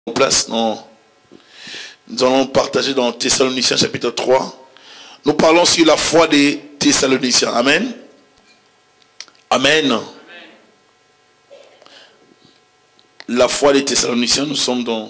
Place, non. Nous allons partager dans Thessaloniciens chapitre 3. Nous parlons sur la foi des Thessaloniciens. Amen. Amen. La foi des Thessaloniciens, nous sommes dans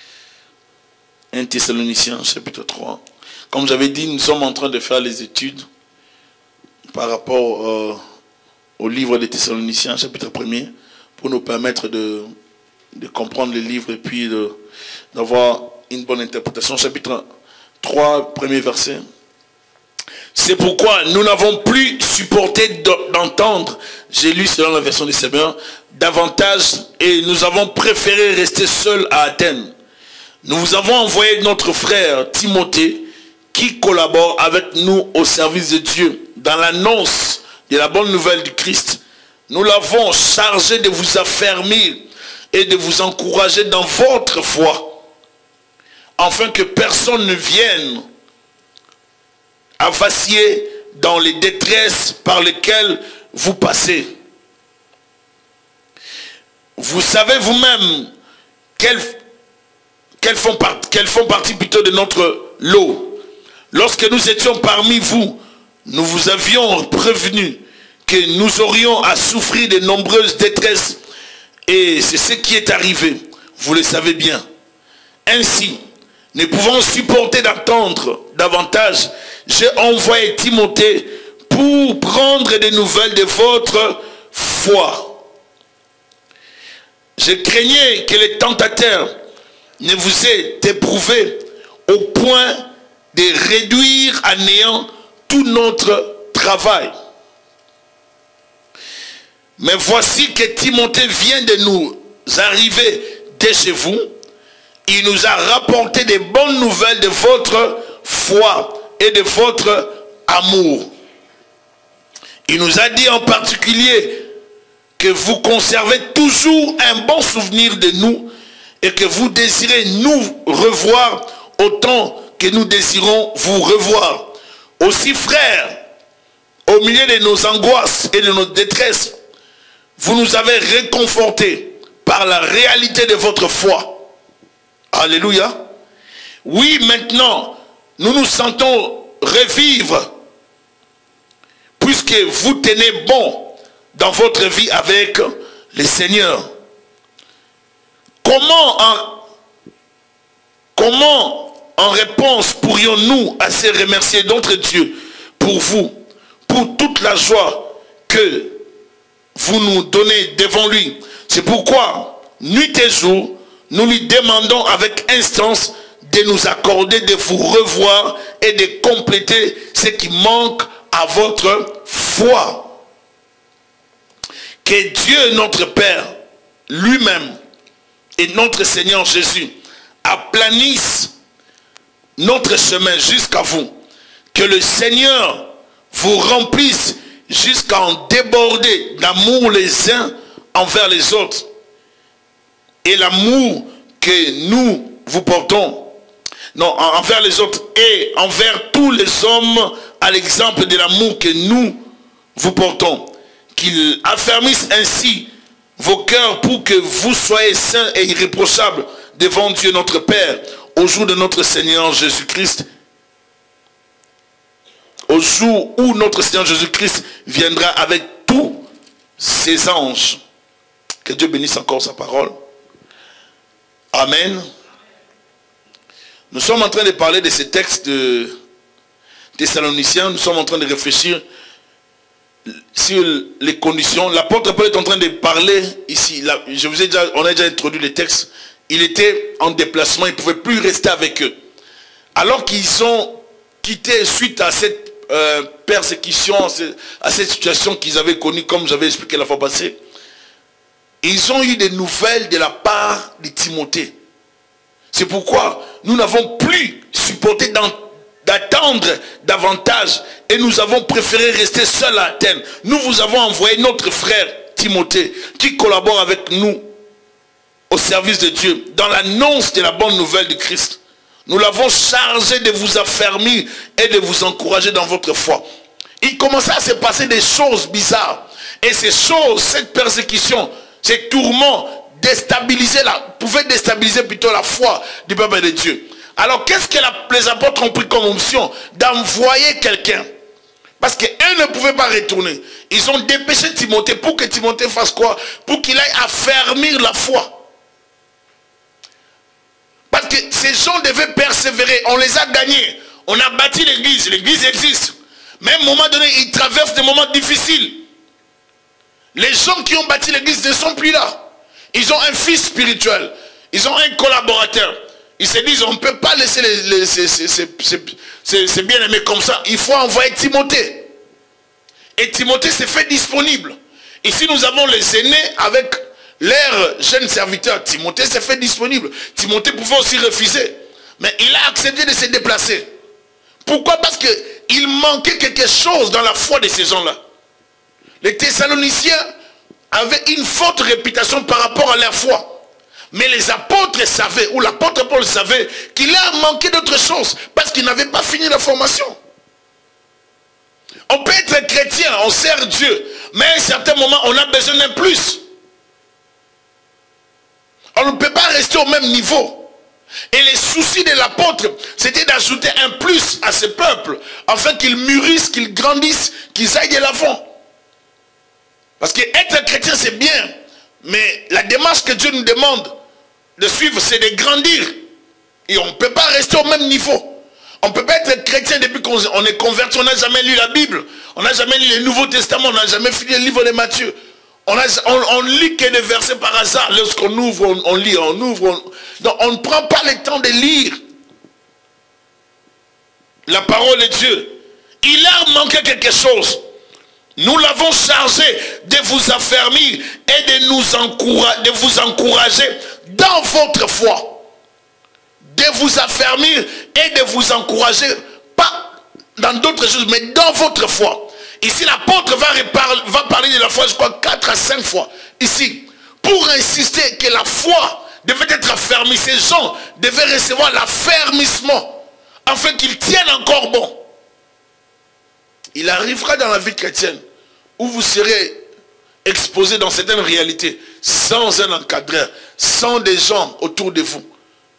1 Thessaloniciens chapitre 3. Comme j'avais dit, nous sommes en train de faire les études par rapport au livre des Thessaloniciens chapitre 1er pour nous permettre de comprendre le livre et puis d'avoir une bonne interprétation. Chapitre 3, premier verset. C'est pourquoi nous n'avons plus supporté d'entendre, j'ai lu selon la version des Seigneurs, davantage, et nous avons préféré rester seuls à Athènes. Nous vous avons envoyé notre frère Timothée qui collabore avec nous au service de Dieu dans l'annonce de la bonne nouvelle du Christ. Nous l'avons chargé de vous affermir et de vous encourager dans votre foi, afin que personne ne vienne à vaciller dans les détresses par lesquelles vous passez. Vous savez vous-même qu'elles font partie plutôt de notre lot. Lorsque nous étions parmi vous, nous vous avions prévenu que nous aurions à souffrir de nombreuses détresses. Et c'est ce qui est arrivé, vous le savez bien. Ainsi, ne pouvant supporter d'attendre davantage, j'ai envoyé Timothée pour prendre des nouvelles de votre foi. Je craignais que les tentateurs ne vous aient éprouvé au point de réduire à néant tout notre travail. Mais voici que Timothée vient de nous arriver dès chez vous. Il nous a rapporté des bonnes nouvelles de votre foi et de votre amour. Il nous a dit en particulier que vous conservez toujours un bon souvenir de nous et que vous désirez nous revoir autant que nous désirons vous revoir. Aussi, frères, au milieu de nos angoisses et de nos détresses, vous nous avez réconfortés par la réalité de votre foi. Alléluia. Oui, maintenant, nous nous sentons revivre puisque vous tenez bon dans votre vie avec le Seigneur. Comment en réponse pourrions-nous assez remercier notre Dieu pour vous, pour toute la joie que vous nous donnez devant lui? C'est pourquoi, nuit et jour, nous lui demandons avec instance de nous accorder de vous revoir et de compléter ce qui manque à votre foi. Que Dieu notre Père lui-même et notre Seigneur Jésus aplanissent notre chemin jusqu'à vous. Que le Seigneur vous remplisse jusqu'à en déborder d'amour les uns envers les autres. Et l'amour que nous vous portons, non, envers les autres et envers tous les hommes à l'exemple de l'amour que nous vous portons. Qu'il affermisse ainsi vos cœurs pour que vous soyez saints et irréprochables devant Dieu notre Père au jour de notre Seigneur Jésus-Christ. Au jour où notre Seigneur Jésus-Christ viendra avec tous ses anges. Que Dieu bénisse encore sa parole. Amen. Nous sommes en train de parler de ces textes de Thessaloniciens. Nous sommes en train de réfléchir sur les conditions. L'apôtre Paul est en train de parler ici. Là, on a déjà introduit les textes. Il était en déplacement, il ne pouvait plus rester avec eux. Alors qu'ils ont quitté suite à cette persécution, à cette situation qu'ils avaient connue, comme j'avais expliqué la fois passée, ils ont eu des nouvelles de la part de Timothée. C'est pourquoi nous n'avons plus supporté d'attendre davantage et nous avons préféré rester seuls à Athènes. Nous vous avons envoyé notre frère Timothée qui collabore avec nous au service de Dieu dans l'annonce de la bonne nouvelle du Christ. Nous l'avons chargé de vous affermir et de vous encourager dans votre foi. Il commençait à se passer des choses bizarres. Et ces choses, cette persécution, ces tourments pouvait déstabiliser plutôt la foi du peuple de Dieu. Alors qu'est-ce que les apôtres ont pris comme option? D'envoyer quelqu'un. Parce qu'eux ne pouvaient pas retourner. Ils ont dépêché Timothée pour que Timothée fasse quoi? Pour qu'il aille affermir la foi. Parce que ces gens devaient persévérer. On les a gagnés. On a bâti l'église. L'église existe. Mais à un moment donné, ils traversent des moments difficiles. Les gens qui ont bâti l'église ne sont plus là. Ils ont un fils spirituel. Ils ont un collaborateur. Ils se disent, on ne peut pas laisser ces bien-aimés comme ça. Il faut envoyer Timothée. Et Timothée s'est fait disponible. Ici, nous avons les aînés avec leurs jeunes serviteurs. Timothée s'est fait disponible. Timothée pouvait aussi refuser. Mais il a accepté de se déplacer. Pourquoi? Parce qu'il manquait quelque chose dans la foi de ces gens-là. Les Thessaloniciens avaient une forte réputation par rapport à leur foi. Mais les apôtres savaient, ou l'apôtre Paul savait, qu'il a manqué d'autre chose, parce qu'il n'avait pas fini la formation. On peut être chrétien, on sert Dieu, mais à un certain moment, on a besoin d'un plus. On ne peut pas rester au même niveau. Et les soucis de l'apôtre, c'était d'ajouter un plus à ce peuple, afin qu'ils mûrissent, qu'ils grandissent, qu'ils aillent de l'avant. Parce qu'être chrétien, c'est bien, mais la démarche que Dieu nous demande de suivre, c'est de grandir. Et on ne peut pas rester au même niveau. On ne peut pas être chrétien depuis qu'on est converti. On n'a jamais lu la Bible. On n'a jamais lu le Nouveau Testament. On n'a jamais fini le livre de Matthieu. On lit que des versets par hasard. Lorsqu'on ouvre, on lit, on ouvre. Donc on ne prend pas le temps de lire la parole de Dieu. Il a manqué quelque chose. Nous l'avons chargé de vous affermir et de vous encourager dans votre foi. De vous affermir et de vous encourager, pas dans d'autres choses, mais dans votre foi. Ici, l'apôtre va parler de la foi, je crois, 4 à 5 fois. Ici, pour insister que la foi devait être affermie. Ces gens devaient recevoir l'affermissement, afin qu'ils tiennent encore bon. Il arrivera dans la vie chrétienne où vous serez exposé dans certaines réalités, sans un encadreur, sans des gens autour de vous.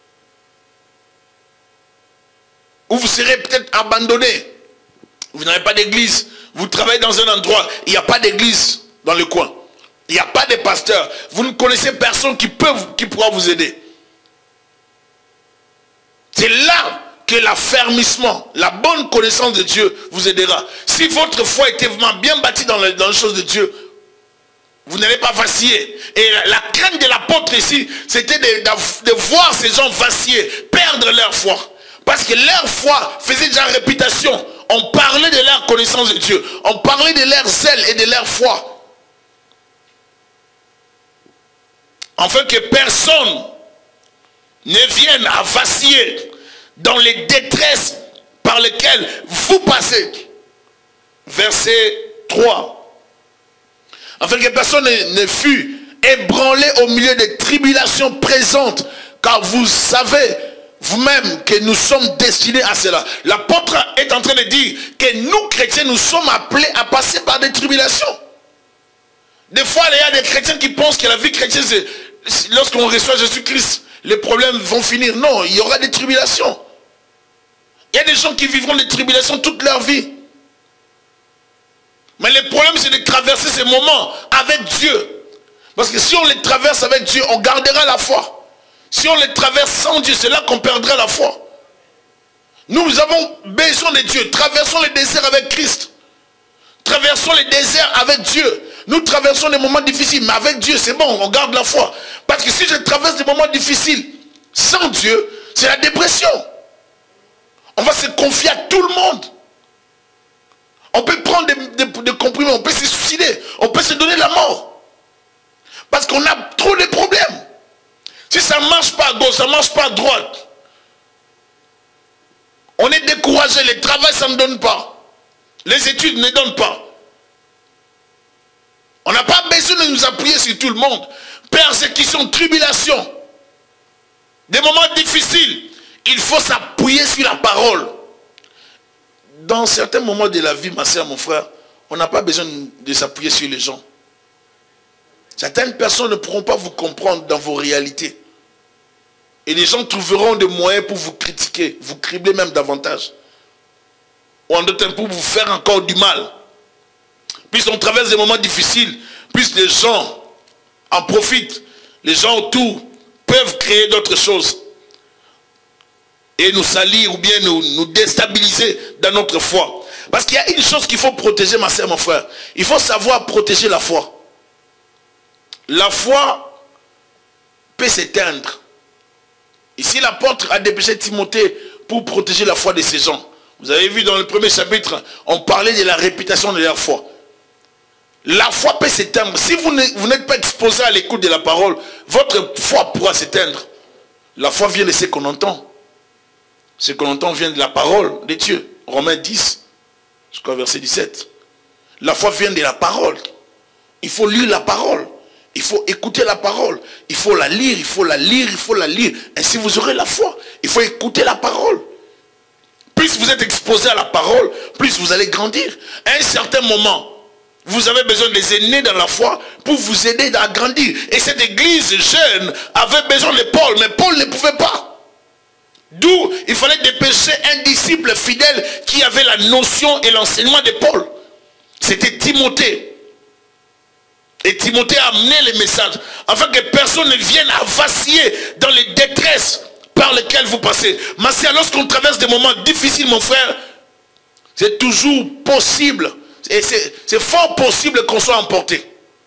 Où vous serez peut-être abandonné. Vous n'avez pas d'église. Vous travaillez dans un endroit, il n'y a pas d'église dans le coin. Il n'y a pas de pasteur. Vous ne connaissez personne qui pourra vous aider. C'est là que l'affermissement, la bonne connaissance de Dieu vous aidera. Si votre foi était vraiment bien bâtie dans les choses de Dieu, vous n'allez pas vaciller. Et la crainte de l'apôtre ici, c'était de voir ces gens vaciller, perdre leur foi. Parce que leur foi faisait déjà réputation. On parlait de leur connaissance de Dieu. On parlait de leur zèle et de leur foi. Afin que personne ne vienne à vaciller dans les détresses par lesquelles vous passez. Verset 3. Afin que personne ne fût ébranlé au milieu des tribulations présentes, car vous savez vous-même que nous sommes destinés à cela. L'apôtre est en train de dire que nous chrétiens, nous sommes appelés à passer par des tribulations. Des fois, il y a des chrétiens qui pensent que la vie chrétienne, c'est lorsqu'on reçoit Jésus-Christ, les problèmes vont finir. Non, il y aura des tribulations. Il y a des gens qui vivront des tribulations toute leur vie. Mais le problème, c'est de traverser ces moments avec Dieu. Parce que si on les traverse avec Dieu, on gardera la foi. Si on les traverse sans Dieu, c'est là qu'on perdra la foi. Nous avons besoin de Dieu. Traversons les déserts avec Christ. Traversons les déserts avec Dieu. Nous traversons des moments difficiles, mais avec Dieu, c'est bon, on garde la foi. Parce que si je traverse des moments difficiles sans Dieu, c'est la dépression. On va se confier à tout le monde. On peut prendre des comprimés, on peut se suicider, on peut se donner la mort. Parce qu'on a trop de problèmes. Si ça ne marche pas à gauche, ça ne marche pas à droite, on est découragé, le travail ça ne donne pas. Les études ne donnent pas. On n'a pas besoin de nous appuyer sur tout le monde. Persécution, tribulation, des moments difficiles, il faut s'appuyer sur la parole. Dans certains moments de la vie, ma soeur, mon frère, on n'a pas besoin de s'appuyer sur les gens. Certaines personnes ne pourront pas vous comprendre dans vos réalités. Et les gens trouveront des moyens pour vous critiquer, vous cribler même davantage. Ou en d'autres temps pour vous faire encore du mal. Puisqu'on traverse des moments difficiles, plus les gens en profitent. Les gens autour peuvent créer d'autres choses. Et nous salir ou bien nous déstabiliser dans notre foi. Parce qu'il y a une chose qu'il faut protéger, ma soeur, mon frère. Il faut savoir protéger la foi. La foi peut s'éteindre. Ici, l'apôtre a dépêché Timothée pour protéger la foi de ces gens. Vous avez vu dans le premier chapitre, on parlait de la réputation de leur foi. La foi peut s'éteindre. Si vous n'êtes pas exposé à l'écoute de la parole, votre foi pourra s'éteindre. La foi vient de ce qu'on entend. Ce qu'on entend vient de la parole de Dieu. Romains 10, jusqu'au verset 17. La foi vient de la parole. Il faut lire la parole. Il faut écouter la parole. Il faut la lire, il faut la lire, il faut la lire. Ainsi vous aurez la foi. Il faut écouter la parole. Plus vous êtes exposé à la parole, plus vous allez grandir. À un certain moment, vous avez besoin des aînés dans la foi pour vous aider à grandir. Et cette église jeune avait besoin de Paul, mais Paul ne pouvait pas. D'où il fallait dépêcher un disciple fidèle qui avait la notion et l'enseignement de Paul. C'était Timothée. Et Timothée a amené les messages afin que personne ne vienne à vaciller dans les détresses par lesquelles vous passez. Mais lorsqu'on traverse des moments difficiles, mon frère, c'est toujours possible. Et c'est fort possible qu'on soit emporté.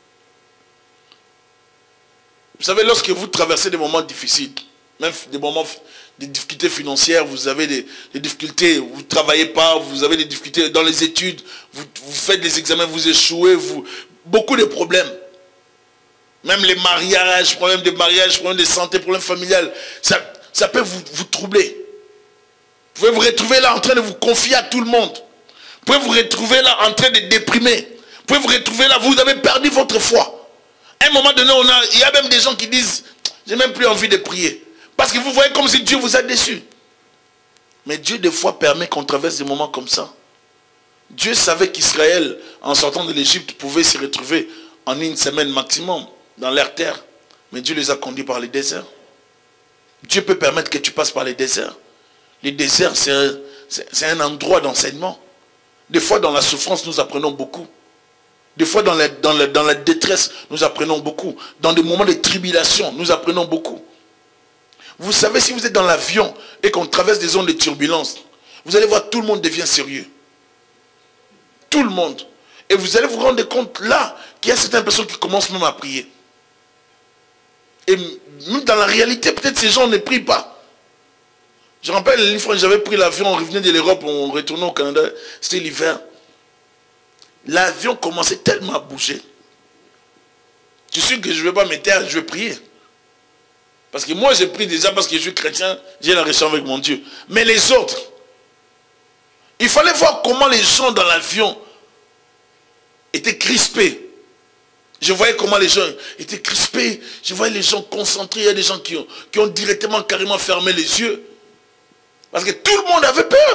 Vous savez, lorsque vous traversez des moments difficiles, même des moments de difficultés financières, vous avez des difficultés, vous ne travaillez pas, vous avez des difficultés dans les études, vous faites des examens, vous échouez, beaucoup de problèmes. Même les mariages, problèmes de mariage, problèmes de santé, problèmes familiales, ça peut vous troubler. Vous pouvez vous retrouver là en train de vous confier à tout le monde. Vous pouvez vous retrouver là en train de déprimer. Vous pouvez vous retrouver là, vous avez perdu votre foi. À un moment donné, il y a même des gens qui disent, j'ai même plus envie de prier. Parce que vous voyez comme si Dieu vous a déçu. Mais Dieu des fois permet qu'on traverse des moments comme ça. Dieu savait qu'Israël, en sortant de l'Égypte, pouvait se retrouver en une semaine maximum dans leur terre. Mais Dieu les a conduits par les déserts. Dieu peut permettre que tu passes par les déserts. Les déserts, c'est un endroit d'enseignement. Des fois, dans la souffrance, nous apprenons beaucoup. Des fois, dans la détresse, nous apprenons beaucoup. Dans des moments de tribulation, nous apprenons beaucoup. Vous savez, si vous êtes dans l'avion et qu'on traverse des zones de turbulence, vous allez voir, tout le monde devient sérieux. Tout le monde. Et vous allez vous rendre compte là qu'il y a certaines personnes qui commencent même à prier. Et même dans la réalité, peut-être ces gens ne prient pas. Je rappelle, une fois j'avais pris l'avion, on revenait de l'Europe, on retournait au Canada, c'était l'hiver. L'avion commençait tellement à bouger. Je suis sûr que je ne vais pas me taire, je vais prier. Parce que moi j'ai pris déjà parce que je suis chrétien, j'ai la relation avec mon Dieu. Mais les autres, il fallait voir comment les gens dans l'avion étaient crispés. Je voyais comment les gens étaient crispés. Je voyais les gens concentrés. Il y a des gens qui ont directement, carrément fermé les yeux. Parce que tout le monde avait peur.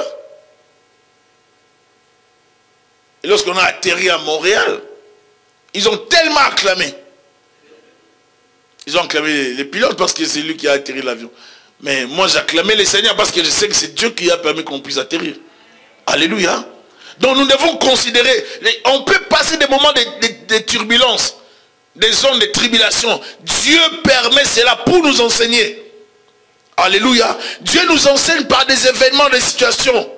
Et lorsqu'on a atterri à Montréal, ils ont tellement acclamé. Ils ont acclamé les pilotes parce que c'est lui qui a atterri l'avion. Mais moi j'acclamais les Seigneurs parce que je sais que c'est Dieu qui a permis qu'on puisse atterrir. Alléluia. Donc nous devons considérer, on peut passer des moments de turbulence, des zones de tribulation. Dieu permet cela pour nous enseigner. Alléluia. Dieu nous enseigne par des événements, des situations.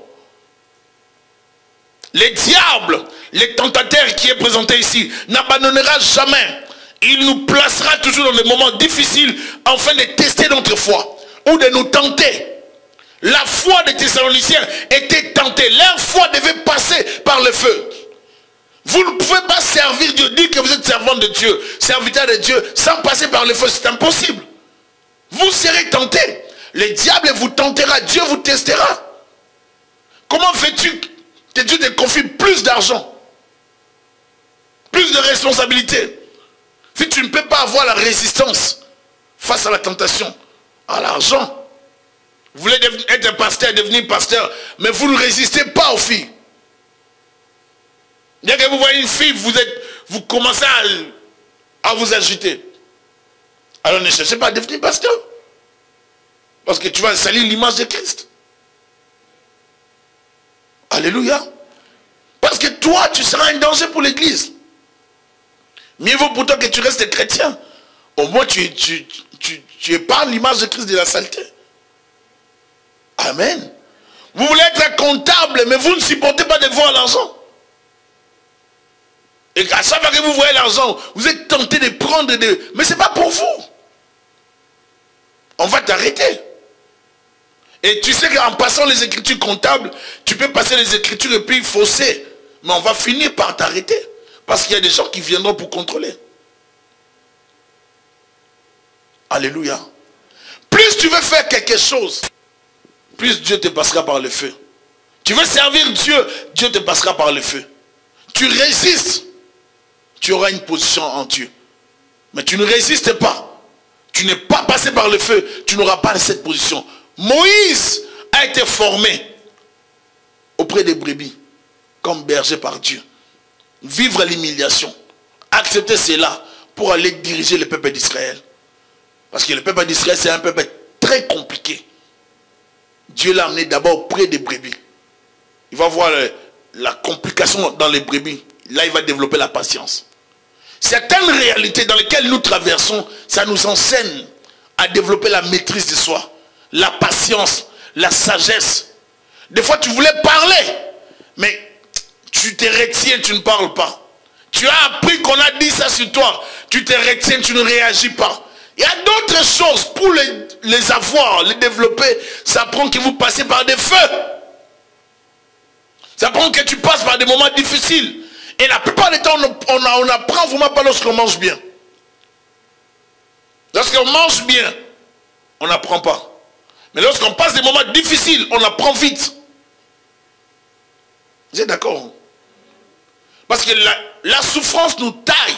Les diables, les tentateurs qui est présenté ici, n'abandonnera jamais. Il nous placera toujours dans des moments difficiles afin de tester notre foi ou de nous tenter. La foi des Thessaloniciens était tentée. Leur foi devait passer par le feu. Vous ne pouvez pas servir Dieu, dire que vous êtes servant de Dieu, serviteur de Dieu, sans passer par le feu. C'est impossible. Vous serez tentés. Le diable vous tentera, Dieu vous testera. Comment fais-tu que Dieu te confie plus d'argent, plus de responsabilités? Si tu ne peux pas avoir la résistance face à la tentation, à l'argent. Vous voulez être pasteur, devenir pasteur, mais vous ne résistez pas aux filles. Dès que vous voyez une fille, vous commencez à vous agiter. Alors ne cherchez pas à devenir pasteur. Parce que tu vas salir l'image de Christ. Alléluia. Parce que toi, tu seras un danger pour l'église. Mieux vaut pourtant que tu restes chrétien. Au moins, tu épargnes l'image de Christ de la saleté. Amen. Vous voulez être comptable, mais vous ne supportez pas de voir l'argent. Et à chaque fois que vous voyez l'argent, vous êtes tenté de prendre des... Mais ce n'est pas pour vous. On va t'arrêter. Et tu sais qu'en passant les écritures comptables, tu peux passer les écritures et puis fausser. Mais on va finir par t'arrêter. Parce qu'il y a des gens qui viendront pour contrôler. Alléluia. Plus tu veux faire quelque chose, plus Dieu te passera par le feu. Tu veux servir Dieu, Dieu te passera par le feu. Tu résistes, tu auras une position en Dieu. Mais tu ne résistes pas. Tu n'es pas passé par le feu, tu n'auras pas cette position. Moïse a été formé auprès des brebis, comme berger par Dieu. Vivre l'humiliation, accepter cela pour aller diriger le peuple d'Israël. Parce que le peuple d'Israël, c'est un peuple très compliqué. Dieu l'a amené d'abord près des brebis. Il va voir la complication dans les brebis. Là, il va développer la patience. Certaines réalités dans lesquelles nous traversons, ça nous enseigne à développer la maîtrise de soi, la patience, la sagesse. Des fois, tu voulais parler, mais tu te retiens, tu ne parles pas. Tu as appris qu'on a dit ça sur toi, tu te retiens, tu ne réagis pas. Il y a d'autres choses pour les avoir, les développer. Ça prend que vous passez par des feux. Ça prend que tu passes par des moments difficiles. Et la plupart des temps, on apprend vraiment pas lorsqu'on mange bien. Lorsqu'on mange bien, on n'apprend pas. Mais lorsqu'on passe des moments difficiles, on apprend vite. Vous êtes d'accord? Parce que la souffrance nous taille.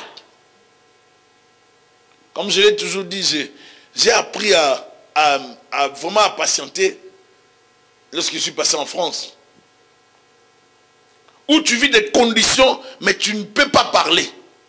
Comme je l'ai toujours dit, j'ai appris à vraiment patienter lorsque je suis passé en France. Où tu vis des conditions, mais tu ne peux pas parler.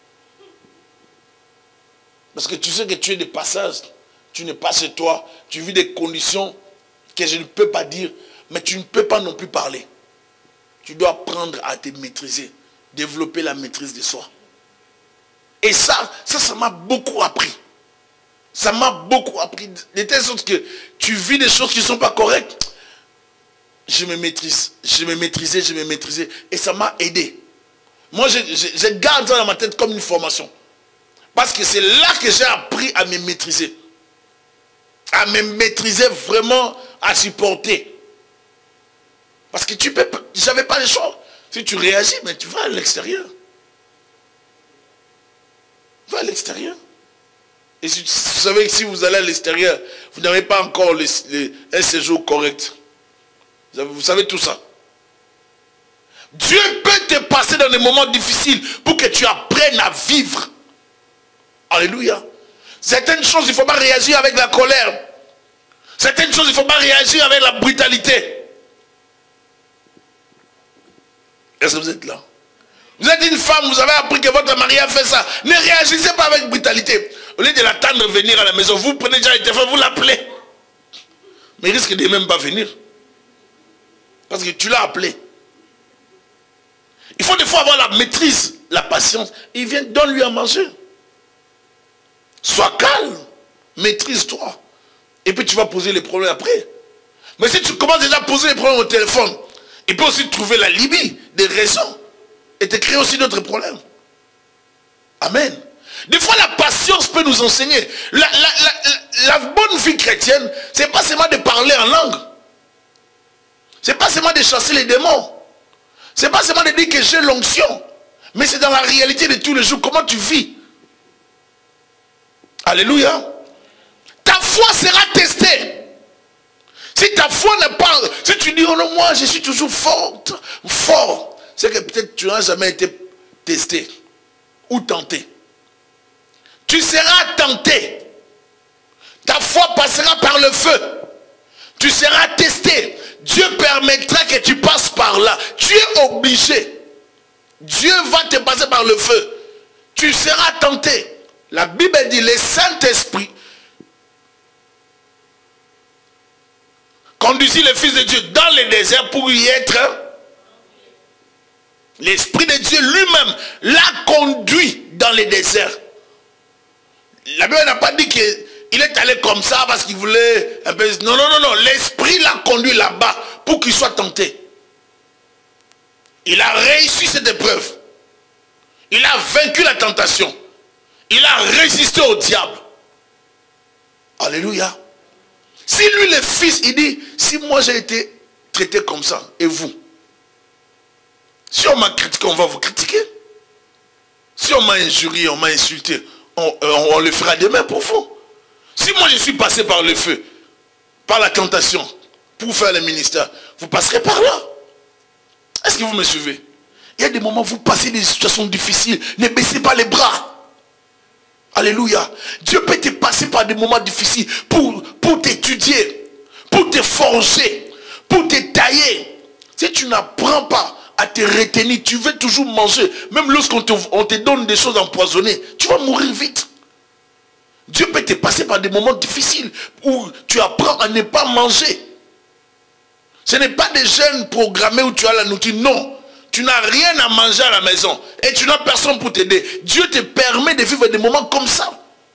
Parce que tu sais que tu es de passage, tu n'es pas chez toi, tu vis des conditions que je ne peux pas dire, mais tu ne peux pas non plus parler. Tu dois apprendre à te maîtriser, développer la maîtrise de soi. Et ça m'a beaucoup appris. Ça m'a beaucoup appris. De telle sorte que tu vis des choses qui ne sont pas correctes. Je me maîtrise. Je me maîtrisais. Et ça m'a aidé. Moi, je garde ça dans ma tête comme une formation. Parce que c'est là que j'ai appris à me maîtriser. À me maîtriser vraiment, à supporter. Parce que j'avais pas le choix. Si tu réagis, mais tu vas à l'extérieur. Va à l'extérieur. Et si, vous savez que si vous allez à l'extérieur, vous n'avez pas encore un séjour correct. Vous savez tout ça. Dieu peut te passer dans des moments difficiles pour que tu apprennes à vivre. Alléluia. Certaines choses, il ne faut pas réagir avec la colère. Certaines choses, il ne faut pas réagir avec la brutalité. Est-ce que vous êtes là? Vous êtes une femme, vous avez appris que votre mari a fait ça. Ne réagissez pas avec brutalité. Au lieu de l'attendre venir à la maison, vous prenez déjà le téléphone, vous l'appelez. Mais il risque de même pas venir. Parce que tu l'as appelé. Il faut des fois avoir la maîtrise, la patience. Il vient, donne-lui à manger. Sois calme. Maîtrise-toi. Et puis tu vas poser les problèmes après. Mais si tu commences déjà à poser les problèmes au téléphone, il peut aussi trouver la limite, des raisons. Et te créer aussi d'autres problèmes. Amen. Des fois, la patience peut nous enseigner. La bonne vie chrétienne, ce n'est pas seulement de parler en langue. Ce n'est pas seulement de chasser les démons. Ce n'est pas seulement de dire que j'ai l'onction. Mais c'est dans la réalité de tous les jours. Comment tu vis? Alléluia. Ta foi sera testée. Si ta foi n'est pas... Si tu dis, oh non, moi, je suis toujours forte, fort. C'est que peut-être tu n'as jamais été testé. Ou tenté. Tu seras tenté. Ta foi passera par le feu. Tu seras testé. Dieu permettra que tu passes par là. Tu es obligé. Dieu va te passer par le feu. Tu seras tenté. La Bible dit, le Saint-Esprit conduisit le Fils de Dieu dans le désert pour y être. L'Esprit de Dieu lui-même l'a conduit dans le désert. La Bible n'a pas dit qu'il est allé comme ça parce qu'il voulait un peu... Non, non, non, non. L'Esprit l'a conduit là-bas pour qu'il soit tenté. Il a réussi cette épreuve. Il a vaincu la tentation. Il a résisté au diable. Alléluia. Si lui, le Fils, il dit, si moi j'ai été traité comme ça, et vous? Si on m'a critiqué, on va vous critiquer. Si on m'a injurié, on m'a insulté, on le fera demain pour vous. Si moi je suis passé par le feu, par la tentation, pour faire le ministère, vous passerez par là. Est-ce que vous me suivez? Il y a des moments où vous passez des situations difficiles. Ne baissez pas les bras. Alléluia. Dieu peut te passer par des moments difficiles pour t'étudier, pour te forger, pour te tailler. Si tu n'apprends pas à te retenir, tu veux toujours manger. Même lorsqu'on te donne des choses empoisonnées, tu vas mourir vite. Dieu peut te passer par des moments difficiles où tu apprends à ne pas manger. Ce n'est pas des jeûnes programmés où tu as la nourriture. Non. Tu n'as rien à manger à la maison. Et tu n'as personne pour t'aider. Dieu te permet de vivre des moments comme ça.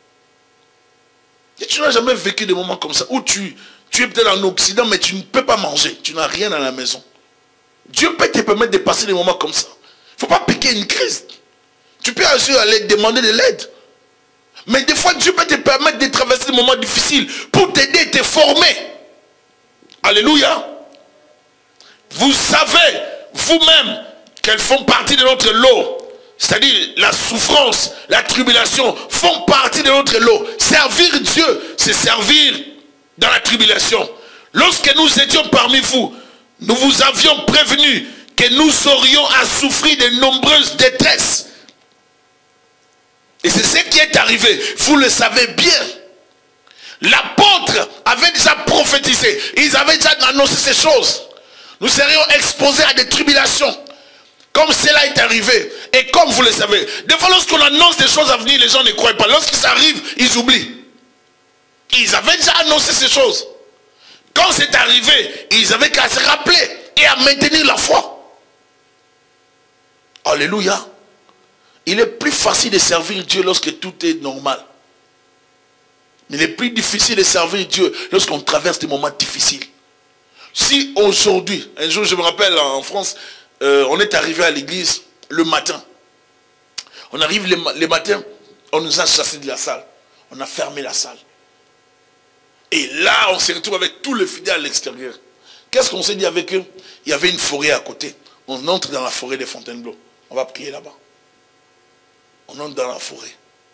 Et tu n'as jamais vécu des moments comme ça. Où tu es peut-être en Occident, mais tu ne peux pas manger. Tu n'as rien à la maison. Dieu peut te permettre de passer des moments comme ça. Il ne faut pas piquer une crise. Tu peux aller demander de l'aide. Mais des fois, Dieu peut te permettre de traverser des moments difficiles pour t'aider et te former. Alléluia. Vous savez, vous-même, qu'elles font partie de notre lot. C'est-à-dire la souffrance, la tribulation font partie de notre lot. Servir Dieu, c'est servir dans la tribulation. Lorsque nous étions parmi vous, nous vous avions prévenu que nous aurions à souffrir de nombreuses détresses. Et c'est ce qui est arrivé. Vous le savez bien. L'apôtre avait déjà prophétisé. Ils avaient déjà annoncé ces choses. Nous serions exposés à des tribulations. Comme cela est arrivé. Et comme vous le savez. Des fois lorsqu'on annonce des choses à venir, les gens ne croient pas. Lorsqu'ils arrivent, ils oublient. Ils avaient déjà annoncé ces choses. Quand c'est arrivé, ils avaient qu'à se rappeler et à maintenir la foi. Alléluia. Il est plus facile de servir Dieu lorsque tout est normal. Mais il est plus difficile de servir Dieu lorsqu'on traverse des moments difficiles. Si aujourd'hui, un jour je me rappelle en France, on est arrivé à l'église le matin. On arrive le matin, on nous a chassés de la salle. On a fermé la salle. Et là, on se retrouve avec tous les fidèles à l'extérieur. Qu'est-ce qu'on s'est dit avec eux? Il y avait une forêt à côté. On entre dans la forêt de Fontainebleau. On va prier là-bas. On entre dans la forêt.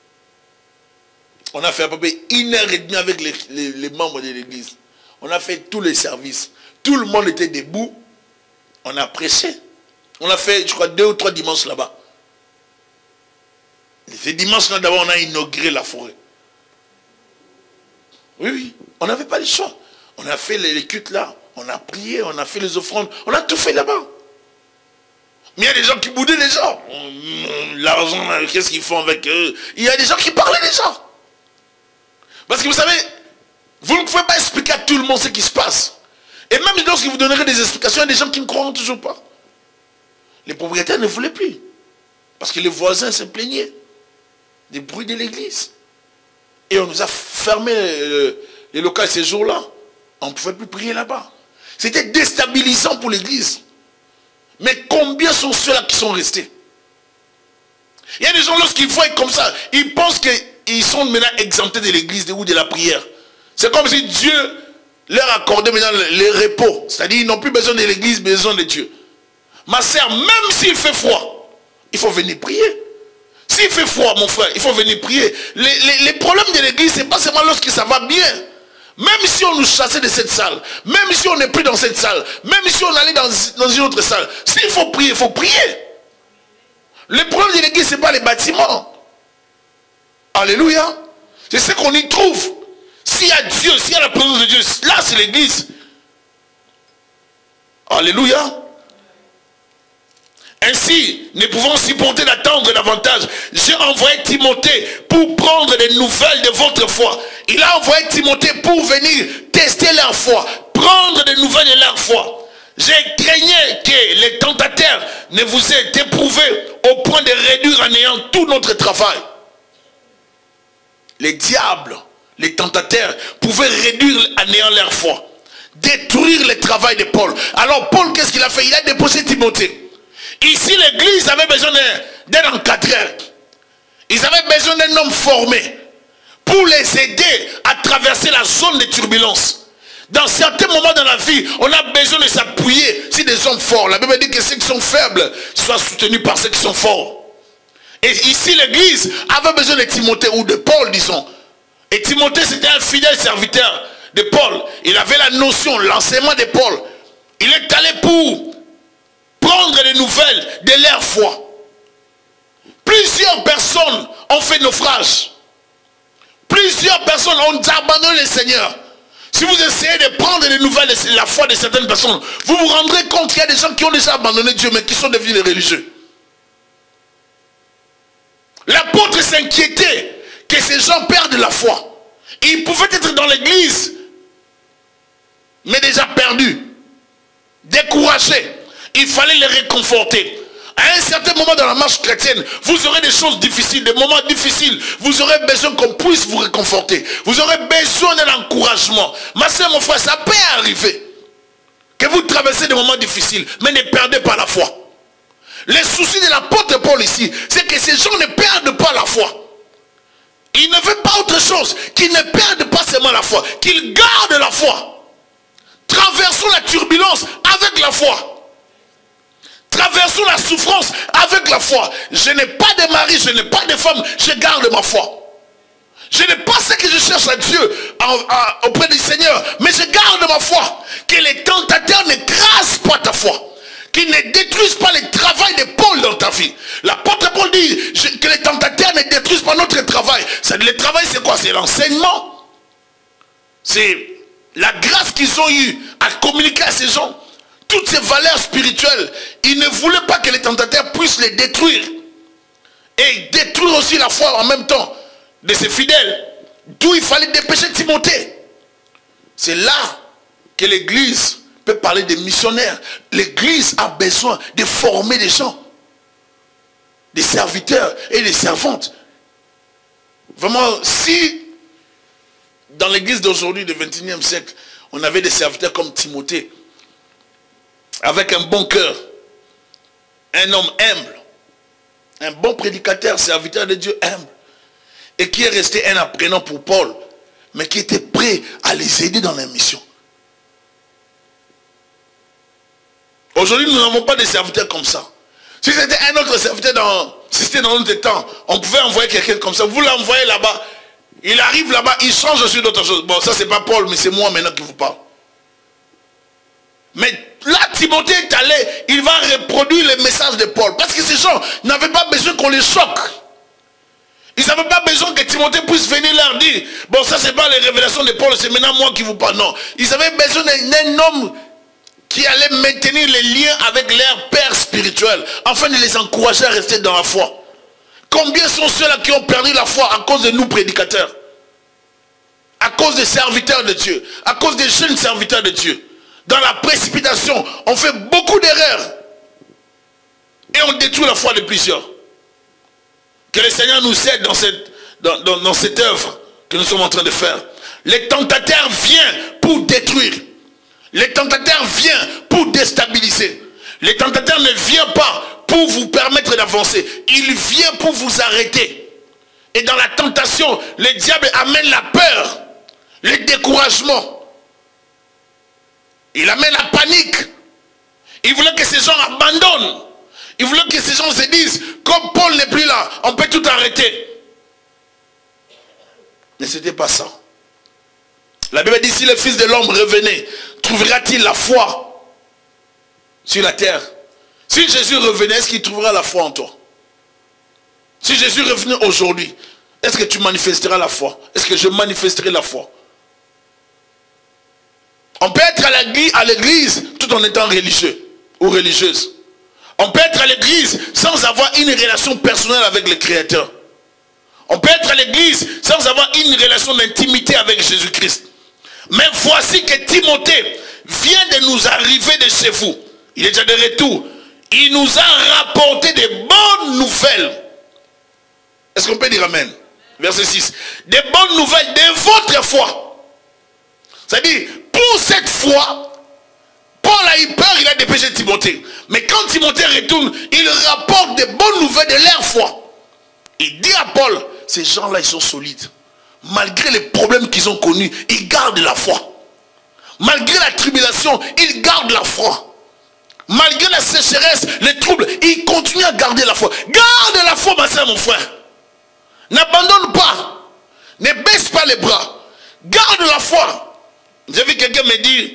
On a fait à peu près 1h30 avec les membres de l'église. On a fait tous les services. Tout le monde était debout. On a prêché. On a fait, je crois, 2 ou 3 dimanches là-bas. Ces dimanches-là, d'abord, on a inauguré la forêt. Oui, oui. On n'avait pas le choix. On a fait les cultes là. On a prié, on a fait les offrandes. On a tout fait là-bas. Mais il y a des gens qui boudaient les gens. L'argent, qu'est-ce qu'ils font avec eux? Il y a des gens qui parlaient des gens. Parce que vous savez, vous ne pouvez pas expliquer à tout le monde ce qui se passe. Et même lorsque vous donnerez des explications, il y a des gens qui ne croiront toujours pas. Les propriétaires ne voulaient plus. Parce que les voisins se plaignaient des bruits de l'église. Et on nous a fermé les locaux ces jours-là. On ne pouvait plus prier là-bas. C'était déstabilisant pour l'église. Mais combien sont ceux-là qui sont restés? Il y a des gens, lorsqu'ils voient comme ça, ils pensent qu'ils sont maintenant exemptés de l'église ou de la prière. C'est comme si Dieu leur accordait maintenant les repos. C'est-à-dire qu'ils n'ont plus besoin de l'église, besoin de Dieu. Ma sœur, même s'il fait froid, il faut venir prier. S'il fait froid, mon frère, il faut venir prier. Les problèmes de l'église, ce n'est pas seulement lorsque ça va bien. Même si on nous chassait de cette salle, même si on n'est plus dans cette salle, même si on allait dans une autre salle, s'il faut prier, il faut prier. Le problème de l'église, ce n'est pas les bâtiments. Alléluia. C'est ce qu'on y trouve. S'il y a Dieu, s'il y a la présence de Dieu, là c'est l'église. Alléluia. Ainsi, ne pouvant supporter d'attendre davantage, j'ai envoyé Timothée pour prendre des nouvelles de votre foi. Il a envoyé Timothée pour venir tester leur foi, prendre des nouvelles de leur foi. J'ai craigné que les tentateurs ne vous aient éprouvé au point de réduire à néant tout notre travail. Les diables, les tentateurs pouvaient réduire à néant leur foi, détruire le travail de Paul. Alors Paul, qu'est-ce qu'il a fait? Il a déposé Timothée. Ici, l'église avait besoin d'un encadreur. Ils avaient besoin d'un homme formé pour les aider à traverser la zone de turbulence. Dans certains moments dans la vie, on a besoin de s'appuyer sur des hommes forts. La Bible dit que ceux qui sont faibles soient soutenus par ceux qui sont forts. Et ici, l'église avait besoin de Timothée ou de Paul, disons. Et Timothée, c'était un fidèle serviteur de Paul. Il avait la notion, l'enseignement de Paul. Il est allé pour prendre les nouvelles de leur foi. Plusieurs personnes ont fait naufrage. Plusieurs personnes ont abandonné le Seigneur. Si vous essayez de prendre les nouvelles de la foi de certaines personnes, vous vous rendrez compte qu'il y a des gens qui ont déjà abandonné Dieu, mais qui sont devenus des religieux. L'apôtre s'inquiétait que ces gens perdent la foi. Ils pouvaient être dans l'église, mais déjà perdus, découragés. Il fallait les réconforter. À un certain moment dans la marche chrétienne, vous aurez des choses difficiles, des moments difficiles. Vous aurez besoin qu'on puisse vous réconforter. Vous aurez besoin d'un encouragement. Ma soeur, mon frère, ça peut arriver que vous traversez des moments difficiles, mais ne perdez pas la foi. Le souci de l'apôtre Paul ici, c'est que ces gens ne perdent pas la foi. Ils ne veulent pas autre chose qu'ils ne perdent pas seulement la foi, qu'ils gardent la foi. Traversons la turbulence avec la foi. Traversons la souffrance avec la foi. Je n'ai pas de mari, je n'ai pas de femme, je garde ma foi. Je n'ai pas ce que je cherche à Dieu auprès du Seigneur, mais je garde ma foi. Que les tentateurs n'écrasent pas ta foi. Qu'ils ne détruisent pas le travail de Paul dans ta vie. L'apôtre Paul dit que les tentateurs ne détruisent pas notre travail. Le travail, c'est quoi? C'est l'enseignement. C'est la grâce qu'ils ont eue à communiquer à ces gens. Toutes ces valeurs spirituelles, ils ne voulaient pas que les tentateurs puissent les détruire. Et détruire aussi la foi en même temps de ses fidèles. D'où il fallait dépêcher Timothée. C'est là que l'église peut parler des missionnaires. L'église a besoin de former des gens, des serviteurs et des servantes. Vraiment, si dans l'église d'aujourd'hui, du 21e siècle, on avait des serviteurs comme Timothée, avec un bon cœur, un homme humble, un bon prédicateur, serviteur de Dieu humble, et qui est resté un apprenant pour Paul, mais qui était prêt à les aider dans la mission. Aujourd'hui, nous n'avons pas de serviteurs comme ça. Si c'était un autre serviteur, si c'était dans notre temps, on pouvait envoyer quelqu'un comme ça. Vous l'envoyez là-bas, il arrive là-bas, il change sur d'autres choses. Bon, ça c'est pas Paul, mais c'est moi maintenant qui vous parle. Mais là, Timothée est allé, il va reproduire les messages de Paul. Parce que ces gens n'avaient pas besoin qu'on les choque. Ils n'avaient pas besoin que Timothée puisse venir leur dire, bon, ça c'est pas les révélations de Paul, c'est maintenant moi qui vous parle. Non, ils avaient besoin d'un homme qui allait maintenir les liens avec leur père spirituel, afin de les encourager à rester dans la foi. Combien sont ceux-là qui ont perdu la foi à cause de nous prédicateurs? À cause des serviteurs de Dieu, à cause des jeunes serviteurs de Dieu. Dans la précipitation, on fait beaucoup d'erreurs. Et on détruit la foi de plusieurs. Que le Seigneur nous aide dans cette œuvre que nous sommes en train de faire. Les tentateurs viennent pour détruire. Les tentateurs viennent pour déstabiliser. Les tentateurs ne viennent pas pour vous permettre d'avancer. Ils viennent pour vous arrêter. Et dans la tentation, le diable amène la peur, le découragement. Il amène la panique. Il voulait que ces gens abandonnent. Il voulait que ces gens se disent, comme Paul n'est plus là, on peut tout arrêter. Mais ce n'était pas ça. La Bible dit, si le Fils de l'homme revenait, trouvera-t-il la foi sur la terre? Si Jésus revenait, est-ce qu'il trouvera la foi en toi? Si Jésus revenait aujourd'hui, est-ce que tu manifesteras la foi? Est-ce que je manifesterai la foi? On peut être à l'église tout en étant religieux ou religieuse. On peut être à l'église sans avoir une relation personnelle avec le Créateur. On peut être à l'église sans avoir une relation d'intimité avec Jésus-Christ. Mais voici que Timothée vient de nous arriver de chez vous. Il est déjà de retour. Il nous a rapporté des bonnes nouvelles. Est-ce qu'on peut dire amen? Verset 6. Des bonnes nouvelles de votre foi. C'est-à-dire, pour cette foi, Paul a eu peur, il a dépêché Timothée. Mais quand Timothée retourne, il rapporte des bonnes nouvelles de leur foi. Il dit à Paul, ces gens-là, ils sont solides. Malgré les problèmes qu'ils ont connus, ils gardent la foi. Malgré la tribulation, ils gardent la foi. Malgré la sécheresse, les troubles, ils continuent à garder la foi. Garde la foi, ma soeur, mon frère. N'abandonne pas. Ne baisse pas les bras. Garde la foi. J'ai vu quelqu'un me dire,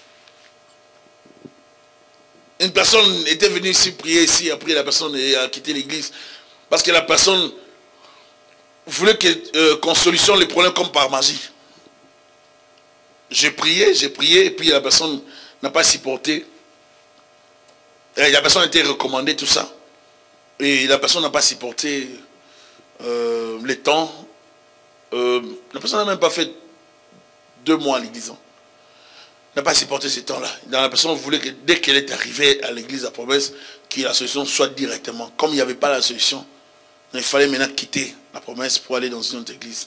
une personne était venue ici prier ici, après la personne a quitté l'église. Parce que la personne voulait qu'on solutionne les problèmes comme par magie. J'ai prié, et puis la personne n'a pas supporté. Et la personne a été recommandée, tout ça. Et la personne n'a pas supporté les temps. La personne n'a même pas fait 2 mois à l'église. N'a pas supporté ces temps-là. La personne voulait que dès qu'elle est arrivée à l'église à promesse, que la solution soit directement. Comme il n'y avait pas la solution, il fallait maintenant quitter la promesse pour aller dans une autre église.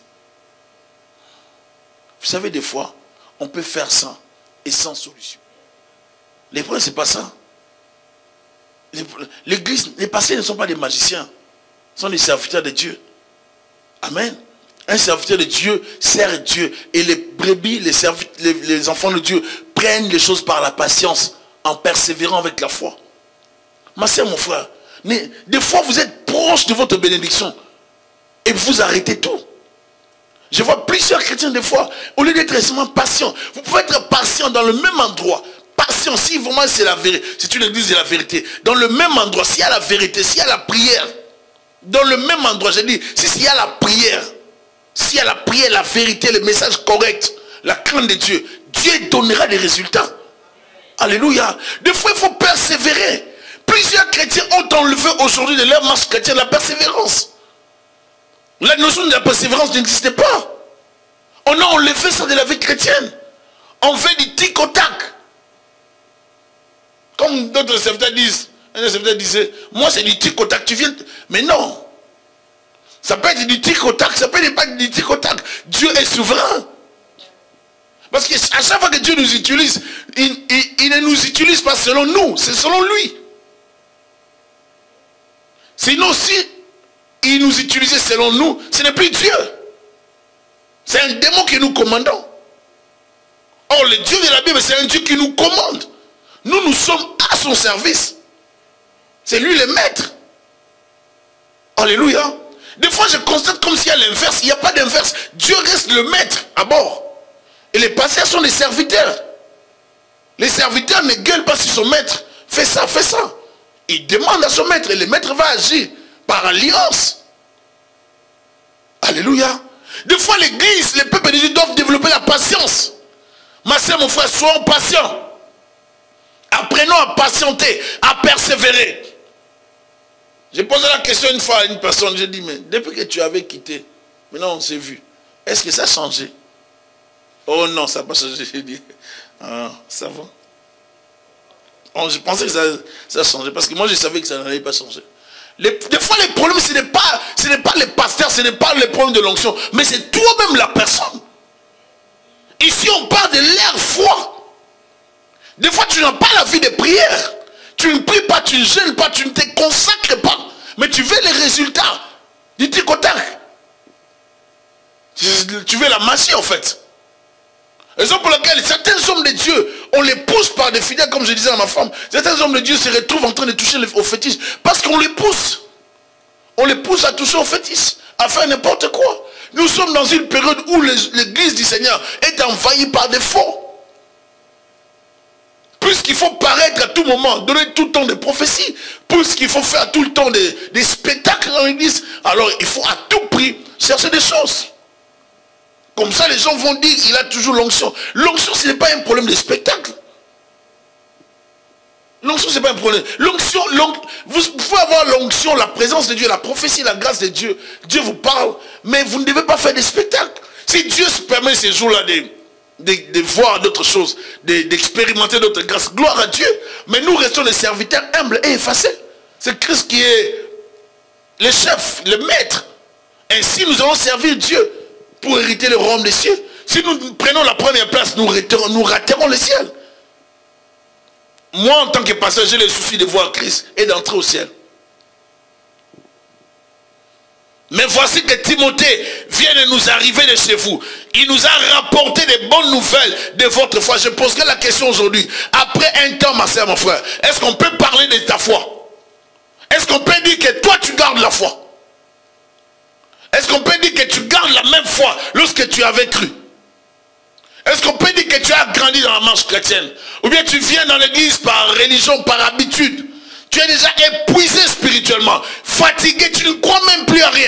Vous savez, des fois, on peut faire ça et sans solution. Les problèmes, ce n'est pas ça. L'église, les pasteurs ne sont pas des magiciens. Ce sont des serviteurs de Dieu. Amen. Un serviteur de Dieu sert Dieu. Et les brebis, les enfants de Dieu prennent les choses par la patience en persévérant avec la foi. Ma soeur, mon frère, des fois vous êtes proche de votre bénédiction et vous arrêtez tout. Je vois plusieurs chrétiens des fois, au lieu d'être extrêmement patient, vous pouvez être patient dans le même endroit. Patient, si vraiment c'est la vérité, c'est une église de la vérité. Dans le même endroit, s'il y a la vérité, s'il y a la prière, dans le même endroit, je dis, s'il y a la prière, s'il y a la prière, la vérité, le message correct, la crainte de Dieu, Dieu donnera des résultats. Alléluia. Des fois, il faut persévérer. Plusieurs chrétiens ont enlevé aujourd'hui de leur marche chrétienne la persévérance. La notion de la persévérance n'existait pas. On a enlevé ça de la vie chrétienne. On fait du tic au tac. Comme d'autres serviteurs disent, un serviteur disait, moi c'est du tic au tac, tu viens. Mais non. Ça peut être du tic au tac, ça peut être pas du tic au tac. Dieu est souverain. Parce qu'à chaque fois que Dieu nous utilise, il ne nous utilise pas selon nous, c'est selon lui. Sinon, si il nous utilisait selon nous, ce n'est plus Dieu. C'est un démon que nous commandons. Or, le Dieu de la Bible, c'est un Dieu qui nous commande. Nous sommes à son service. C'est lui le maître. Alléluia. Des fois, je constate comme s'il y a l'inverse. Il n'y a pas d'inverse. Dieu reste le maître à bord. Et les pasteurs sont des serviteurs. Les serviteurs ne gueulent pas sur son maître. Fais ça, fais ça. Il demande à son maître et le maître va agir par alliance. Alléluia. Des fois, l'église, les peuples de Dieu doivent développer la patience. Ma soeur, mon frère, soyons patients. Apprenons à patienter, à persévérer. J'ai posé la question une fois à une personne, j'ai dit, mais depuis que tu avais quitté, maintenant on s'est vu, est-ce que ça a changé? Oh non, ça n'a pas changé. J'ai dit, ah, ça va. Oh, je pensais que ça a changé, parce que moi je savais que ça n'allait pas changer. Des fois les problèmes, ce n'est pas les pasteurs, ce n'est pas les problèmes de l'onction, mais c'est toi-même la personne. Ici on parle de leur foi. Des fois tu n'as pas la vie de prière. Tu ne pries pas, tu ne jeûnes pas, tu ne te consacres pas. Mais tu veux les résultats du tic au tac. Tu veux la magie en fait. Raison pour laquelle certains hommes de Dieu, on les pousse par des fidèles, comme je disais à ma femme. Certains hommes de Dieu se retrouvent en train de toucher au fétiche. Parce qu'on les pousse. On les pousse à toucher au fétiche. À faire n'importe quoi. Nous sommes dans une période où l'église du Seigneur est envahie par des faux. Puisqu'il faut paraître à tout moment, donner tout le temps des prophéties, puisqu'il faut faire tout le temps des spectacles dans l'église, alors il faut à tout prix chercher des choses. Comme ça, les gens vont dire, il a toujours l'onction. L'onction, ce n'est pas un problème de spectacle. L'onction, ce n'est pas un problème. L'onction, vous pouvez avoir l'onction, la présence de Dieu, la prophétie, la grâce de Dieu. Dieu vous parle, mais vous ne devez pas faire des spectacles. Si Dieu se permet ces jours-là de voir d'autres choses, d'expérimenter d'autres grâces, gloire à Dieu. Mais nous restons des serviteurs humbles et effacés. C'est Christ qui est le chef, le maître. Ainsi, nous allons servir Dieu pour hériter le royaume des cieux. Si nous prenons la première place, nous raterons le ciel. Moi, en tant que pasteur, j'ai le souci de voir Christ et d'entrer au ciel. Mais voici que Timothée vient de nous arriver de chez vous. Il nous a rapporté des bonnes nouvelles de votre foi. Je poserai la question aujourd'hui. Après un temps, ma soeur, mon frère, est-ce qu'on peut parler de ta foi? Est-ce qu'on peut dire que toi, tu gardes la foi? Est-ce qu'on peut dire que tu gardes la même foi lorsque tu avais cru? Est-ce qu'on peut dire que tu as grandi dans la marche chrétienne? Ou bien tu viens dans l'église par religion, par habitude? Tu es déjà épuisé spirituellement, fatigué, tu ne crois même plus à rien.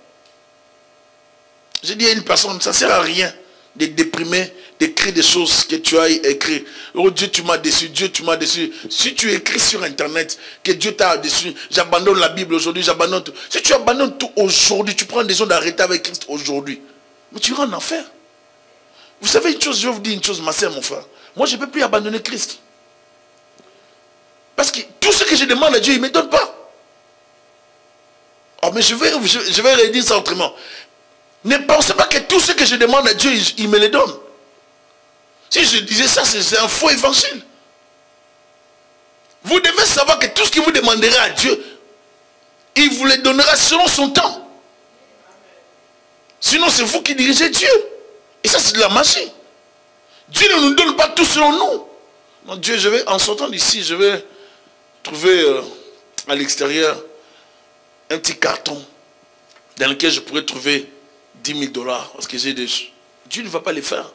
J'ai dit à une personne, ça ne sert à rien de déprimer, d'écrire des choses que tu as écrites. Oh Dieu, tu m'as déçu, Dieu, tu m'as déçu. Si tu écris sur Internet que Dieu t'a déçu, j'abandonne la Bible aujourd'hui, j'abandonne tout. Si tu abandonnes tout aujourd'hui, tu prends une décision d'arrêter avec Christ aujourd'hui, mais tu iras en enfer. Vous savez une chose, je vais vous dire une chose, ma soeur, mon frère. Moi, je ne peux plus abandonner Christ. Parce que tout ce que je demande à Dieu, il ne me donne pas. Oh, mais je vais redire ça autrement. Ne pensez pas que tout ce que je demande à Dieu, il me le donne. Si je disais ça, c'est un faux évangile. Vous devez savoir que tout ce que vous demanderez à Dieu, il vous le donnera selon son temps. Sinon, c'est vous qui dirigez Dieu. Et ça, c'est de la magie. Dieu ne nous donne pas tout selon nous. Non, Dieu, en sortant d'ici, je vais trouver à l'extérieur un petit carton dans lequel je pourrais trouver 10 000 $. Parce que j'ai des... Dieu ne va pas les faire.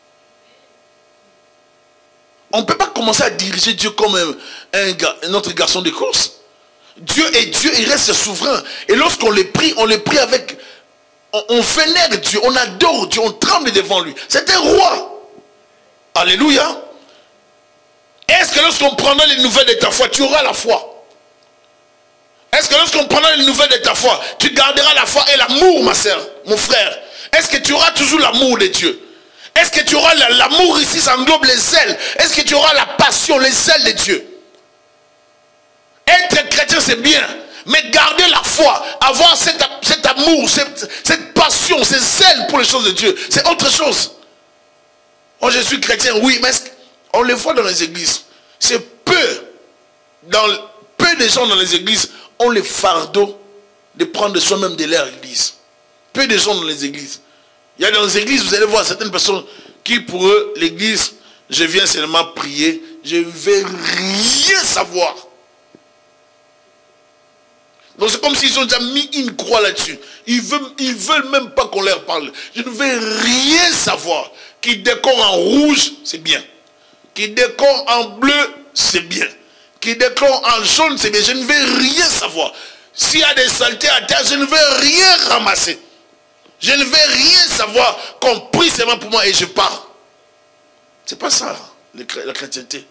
On ne peut pas commencer à diriger Dieu comme un autre garçon de course. Dieu est Dieu, il reste souverain. Et lorsqu'on les prie avec... On vénère Dieu, on adore Dieu, on tremble devant lui. C'est un roi. Alléluia. Est-ce que lorsqu'on prendra les nouvelles de ta foi, tu auras la foi? Est-ce que lorsqu'on prendra les nouvelles de ta foi, tu garderas la foi et l'amour, ma soeur, mon frère? Est-ce que tu auras toujours l'amour de Dieu? Est-ce que tu auras l'amour ici, ça englobe les zèles? Est-ce que tu auras la passion, les zèles de Dieu? Être chrétien, c'est bien. Mais garder la foi, avoir cet amour, cette passion, ces zèles pour les choses de Dieu, c'est autre chose. Oh, je suis chrétien, oui, mais on les voit dans les églises. C'est peu de gens dans les églises ont le fardeau de prendre soi-même de leur église. Peu de gens dans les églises. Il y a dans les églises, vous allez voir certaines personnes qui, pour eux, l'église, je viens seulement prier, je ne vais rien savoir. Donc c'est comme s'ils ont déjà mis une croix là-dessus. Ils veulent même pas qu'on leur parle. Je ne vais rien savoir. Qui décore en rouge, c'est bien. Qui décore en bleu, c'est bien. Qui décore en jaune, c'est bien. Je ne vais rien savoir. S'il y a des saletés à terre, je ne vais rien ramasser. Je ne vais rien savoir. Qu'on prie seulement pour moi et je pars. C'est pas ça, la chrétienté.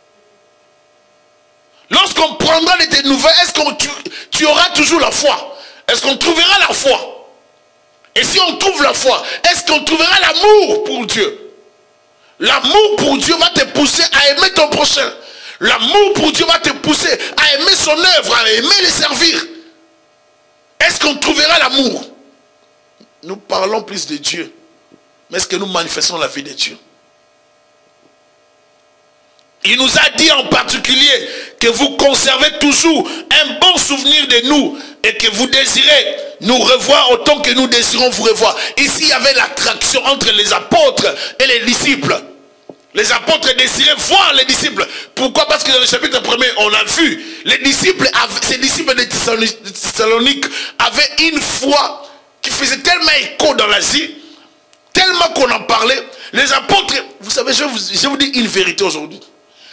Lorsqu'on prendra de tes nouvelles, est-ce que tu auras toujours la foi? Est-ce qu'on trouvera la foi? Et si on trouve la foi, est-ce qu'on trouvera l'amour pour Dieu? L'amour pour Dieu va te pousser à aimer ton prochain. L'amour pour Dieu va te pousser à aimer son œuvre, à aimer les servir. Est-ce qu'on trouvera l'amour? Nous parlons plus de Dieu. Mais est-ce que nous manifestons la vie de Dieu? Il nous a dit en particulier que vous conservez toujours un bon souvenir de nous et que vous désirez nous revoir autant que nous désirons vous revoir. Ici, il y avait l'attraction entre les apôtres et les disciples. Les apôtres désiraient voir les disciples. Pourquoi? Parce que dans le chapitre 1er, on a vu, ces disciples de Thessalonique avaient une foi qui faisait tellement écho dans l'Asie, tellement qu'on en parlait. Les apôtres, vous savez, je vous dis une vérité aujourd'hui.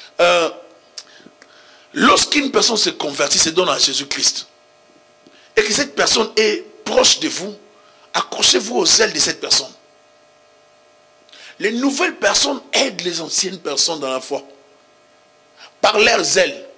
Lorsqu'une personne se convertit, se donne à Jésus-Christ, et que cette personne est proche de vous, accrochez-vous aux ailes de cette personne. Les nouvelles personnes aident les anciennes personnes dans la foi. Par leurs ailes.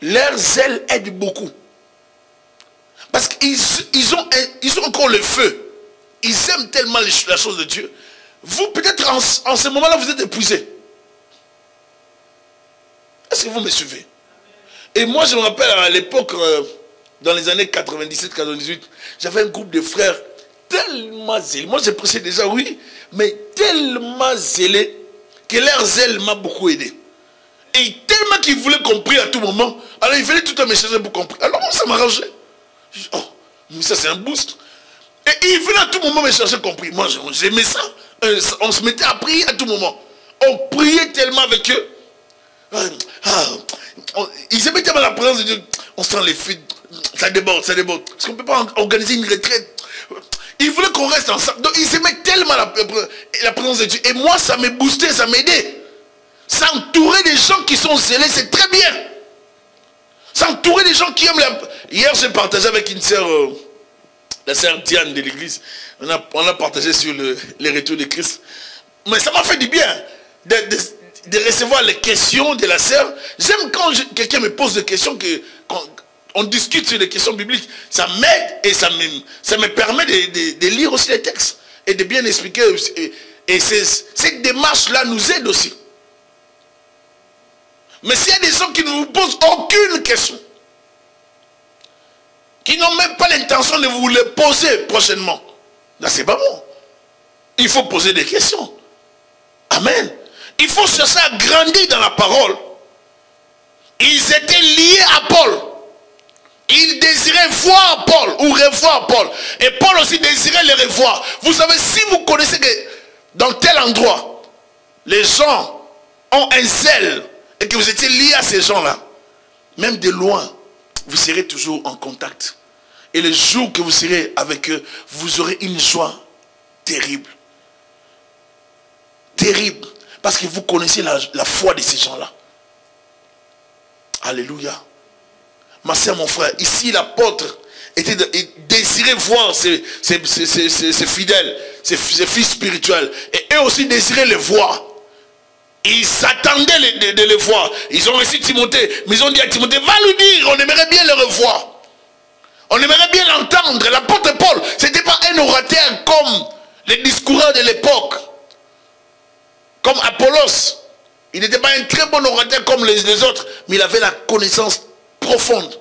leur zèle aide beaucoup. Parce qu'ils ont encore le feu. Ils aiment tellement la chose de Dieu. Vous, peut-être en ce moment-là, vous êtes épuisé. Est-ce que vous me suivez? Et moi, je me rappelle à l'époque, dans les années 97-98, j'avais un groupe de frères tellement zélés. Moi, j'ai prêché déjà, oui, mais tellement zélés que leur zèle m'a beaucoup aidé. Et tellement qu'ils voulaient qu'on prie à tout moment, alors ils venaient tout le temps me chercher pour qu'on prie. Alors moi, ça m'arrangeait. Je dis, oh, mais ça c'est un boost. Et ils venaient à tout moment me chercher qu'on prie. Moi, j'aimais ça. On se mettait à prier à tout moment. On priait tellement avec eux. Ils aimaient tellement la présence de Dieu. On sent les fuites. Ça déborde, ça déborde. Parce qu'on ne peut pas organiser une retraite. Ils voulaient qu'on reste ensemble. Donc ils aimaient tellement la présence de Dieu. Et moi, ça me boostait, ça m'aidait. S'entourer des gens qui sont zélés, c'est très bien. S'entourer des gens qui aiment la... Hier, j'ai partagé avec une sœur, la sœur Diane de l'église. On a partagé sur les retours de Christ. Mais ça m'a fait du bien de recevoir les questions de la sœur. J'aime quand quelqu'un me pose des questions, on discute sur les questions bibliques. Ça m'aide et ça me permet de lire aussi les textes et de bien expliquer. Et cette démarche-là nous aide aussi. Mais s'il y a des gens qui ne vous posent aucune question, qui n'ont même pas l'intention de vous les poser prochainement, là c'est pas bon. Il faut poser des questions. Amen. Il faut chercher à grandir dans la parole. Ils étaient liés à Paul. Ils désiraient voir Paul ou revoir Paul. Et Paul aussi désirait les revoir. Vous savez, si vous connaissez que dans tel endroit, les gens ont un zèle et que vous étiez liés à ces gens-là, même de loin, vous serez toujours en contact. Et le jour que vous serez avec eux, vous aurez une joie terrible. Terrible. Parce que vous connaissez la foi de ces gens-là. Alléluia. Ma soeur, mon frère, ici l'apôtre désirait voir ses fidèles, ses fils spirituels. Et eux aussi désiraient les voir. Ils s'attendaient de les voir. Ils ont reçu Timothée. Mais ils ont dit à Timothée, va lui dire, on aimerait bien le revoir. On aimerait bien l'entendre. L'apôtre Paul, ce n'était pas un orateur comme les discoureurs de l'époque. Comme Apollos. Il n'était pas un très bon orateur comme les autres. Mais il avait la connaissance profonde.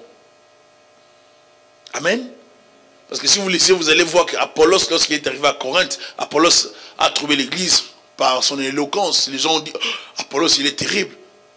Amen. Parce que si vous lisez, vous allez voir qu'Apollos, lorsqu'il est arrivé à Corinthe, Apollos a trouvé l'église par son éloquence. Les gens ont dit, oh, Apollos, il est terrible.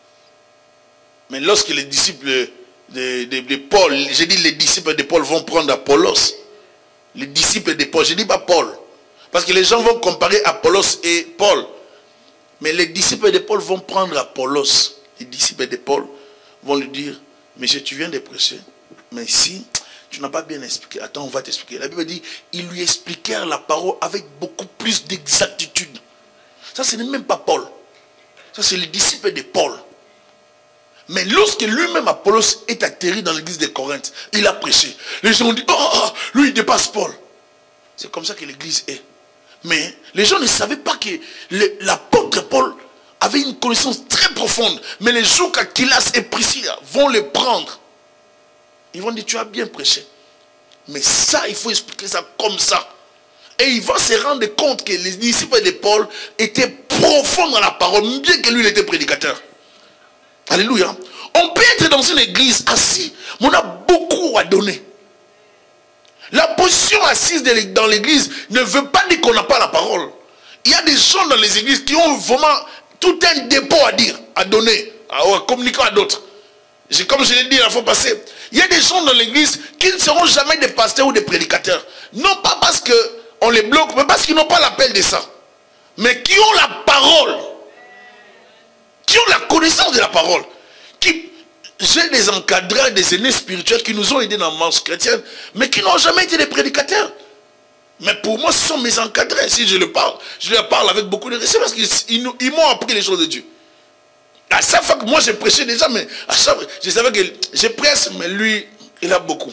Mais lorsque les disciples de Paul, j'ai dit les disciples de Paul vont prendre Apollos. Les disciples de Paul, je dis pas Paul. Parce que les gens vont comparer Apollos et Paul. Mais les disciples de Paul vont prendre Apollos. Les disciples de Paul vont lui dire, monsieur, tu viens de prêcher, mais si tu n'as pas bien expliqué, attends, on va t'expliquer. La Bible dit, ils lui expliquèrent la parole avec beaucoup plus d'exactitude. Ça, ce n'est même pas Paul. Ça, c'est les disciples de Paul. Mais lorsque lui-même, Apollos, est atterri dans l'église de Corinthe, il a prêché. Les gens ont dit, oh, lui, il dépasse Paul. C'est comme ça que l'église est. Mais les gens ne savaient pas que l'apôtre Paul avait une connaissance très profonde. Mais les jours qu'Aquilas et Priscilla vont le prendre, ils vont dire, tu as bien prêché. Mais ça, il faut expliquer ça comme ça. Et il va se rendre compte que les disciples de Paul étaient profonds dans la parole, bien que lui, il était prédicateur. Alléluia. On peut être dans une église assis, mais on a beaucoup à donner. La position assise dans l'église ne veut pas dire qu'on n'a pas la parole. Il y a des gens dans les églises qui ont vraiment tout un dépôt à dire, à donner, à communiquer à d'autres. Comme je l'ai dit la fois passée, il y a des gens dans l'église qui ne seront jamais des pasteurs ou des prédicateurs. Non pas parce qu'on les bloque, mais parce qu'ils n'ont pas l'appel de ça. Mais qui ont la parole. Qui ont la connaissance de la parole. J'ai des encadreurs, des aînés spirituels qui nous ont aidés dans la marche chrétienne, mais qui n'ont jamais été des prédicateurs. Mais pour moi, ce sont mes encadreurs. Si je leur parle avec beaucoup de respect parce qu'ils m'ont appris les choses de Dieu. À chaque fois que moi j'ai prêché déjà, mais à chaque fois, je savais que je prêche, mais lui, il a beaucoup.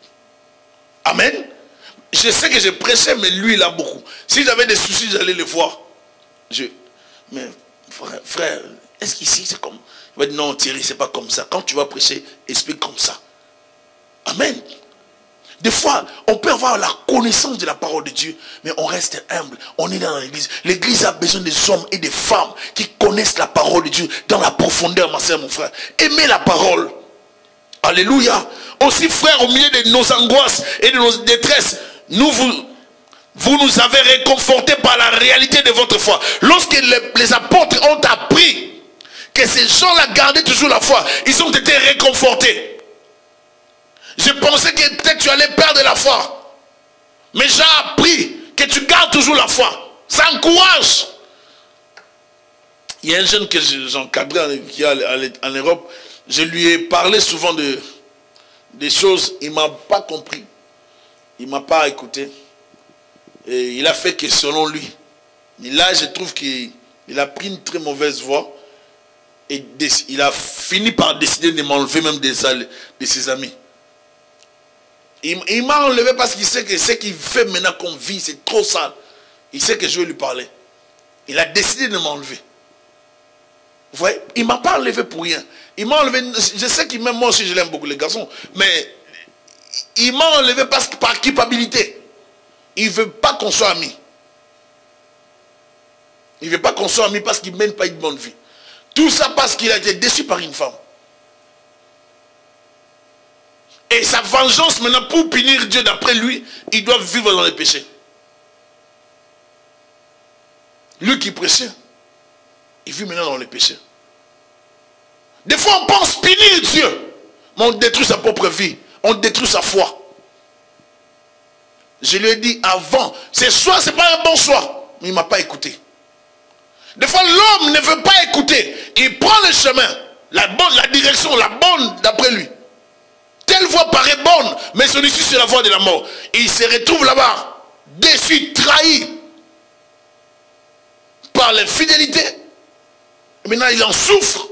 Amen. Je sais que je prêchais, mais lui, il a beaucoup. Si j'avais des soucis, j'allais le voir. Mais frère, est-ce qu'ici, c'est comme... Il va dire non Thierry, c'est pas comme ça. Quand tu vas prêcher, explique comme ça. Amen. Des fois, on peut avoir la connaissance de la parole de Dieu, mais on reste humble. On est dans l'église. L'église a besoin des hommes et des femmes qui connaissent la parole de Dieu dans la profondeur, ma soeur, mon frère. Aimez la parole. Alléluia. Aussi, frère, au milieu de nos angoisses et de nos détresses, vous nous avez réconfortés par la réalité de votre foi. Lorsque les apôtres ont appris que ces gens-là gardaient toujours la foi, ils ont été réconfortés. Je pensais que peut-être tu allais perdre la foi. Mais j'ai appris que tu gardes toujours la foi. Ça encourage. Il y a un jeune que j'encadrais qui est en Europe. Je lui ai parlé souvent des choses. Il ne m'a pas compris. Il ne m'a pas écouté. Et il a fait que selon lui. Mais là, je trouve qu'il a pris une très mauvaise voie. Et il a fini par décider de m'enlever même de ses amis. Il m'a enlevé parce qu'il sait que ce qu'il fait maintenant qu'on vit, c'est trop sale. Il sait que je vais lui parler. Il a décidé de m'enlever. Vous voyez, il ne m'a pas enlevé pour rien. Il m'a enlevé, je sais qu'il m'aime, moi aussi je l'aime beaucoup les garçons, mais il m'a enlevé par culpabilité. Il ne veut pas qu'on soit amis. Il ne veut pas qu'on soit amis parce qu'il ne mène pas une bonne vie. Tout ça parce qu'il a été déçu par une femme. Et sa vengeance maintenant, pour punir Dieu d'après lui, il doit vivre dans les péchés. Lui qui prêchait, il vit maintenant dans les péchés. Des fois on pense punir Dieu, mais on détruit sa propre vie, on détruit sa foi. Je lui ai dit avant, ce soir c'est pas un bon soir, mais il ne m'a pas écouté. Des fois l'homme ne veut pas écouter, il prend le chemin, la direction, la bonne d'après lui. Telle voie paraît bonne, mais celui-ci c'est la voie de la mort. Il se retrouve là-bas, déçu, trahi par l'infidélité. Maintenant il en souffre.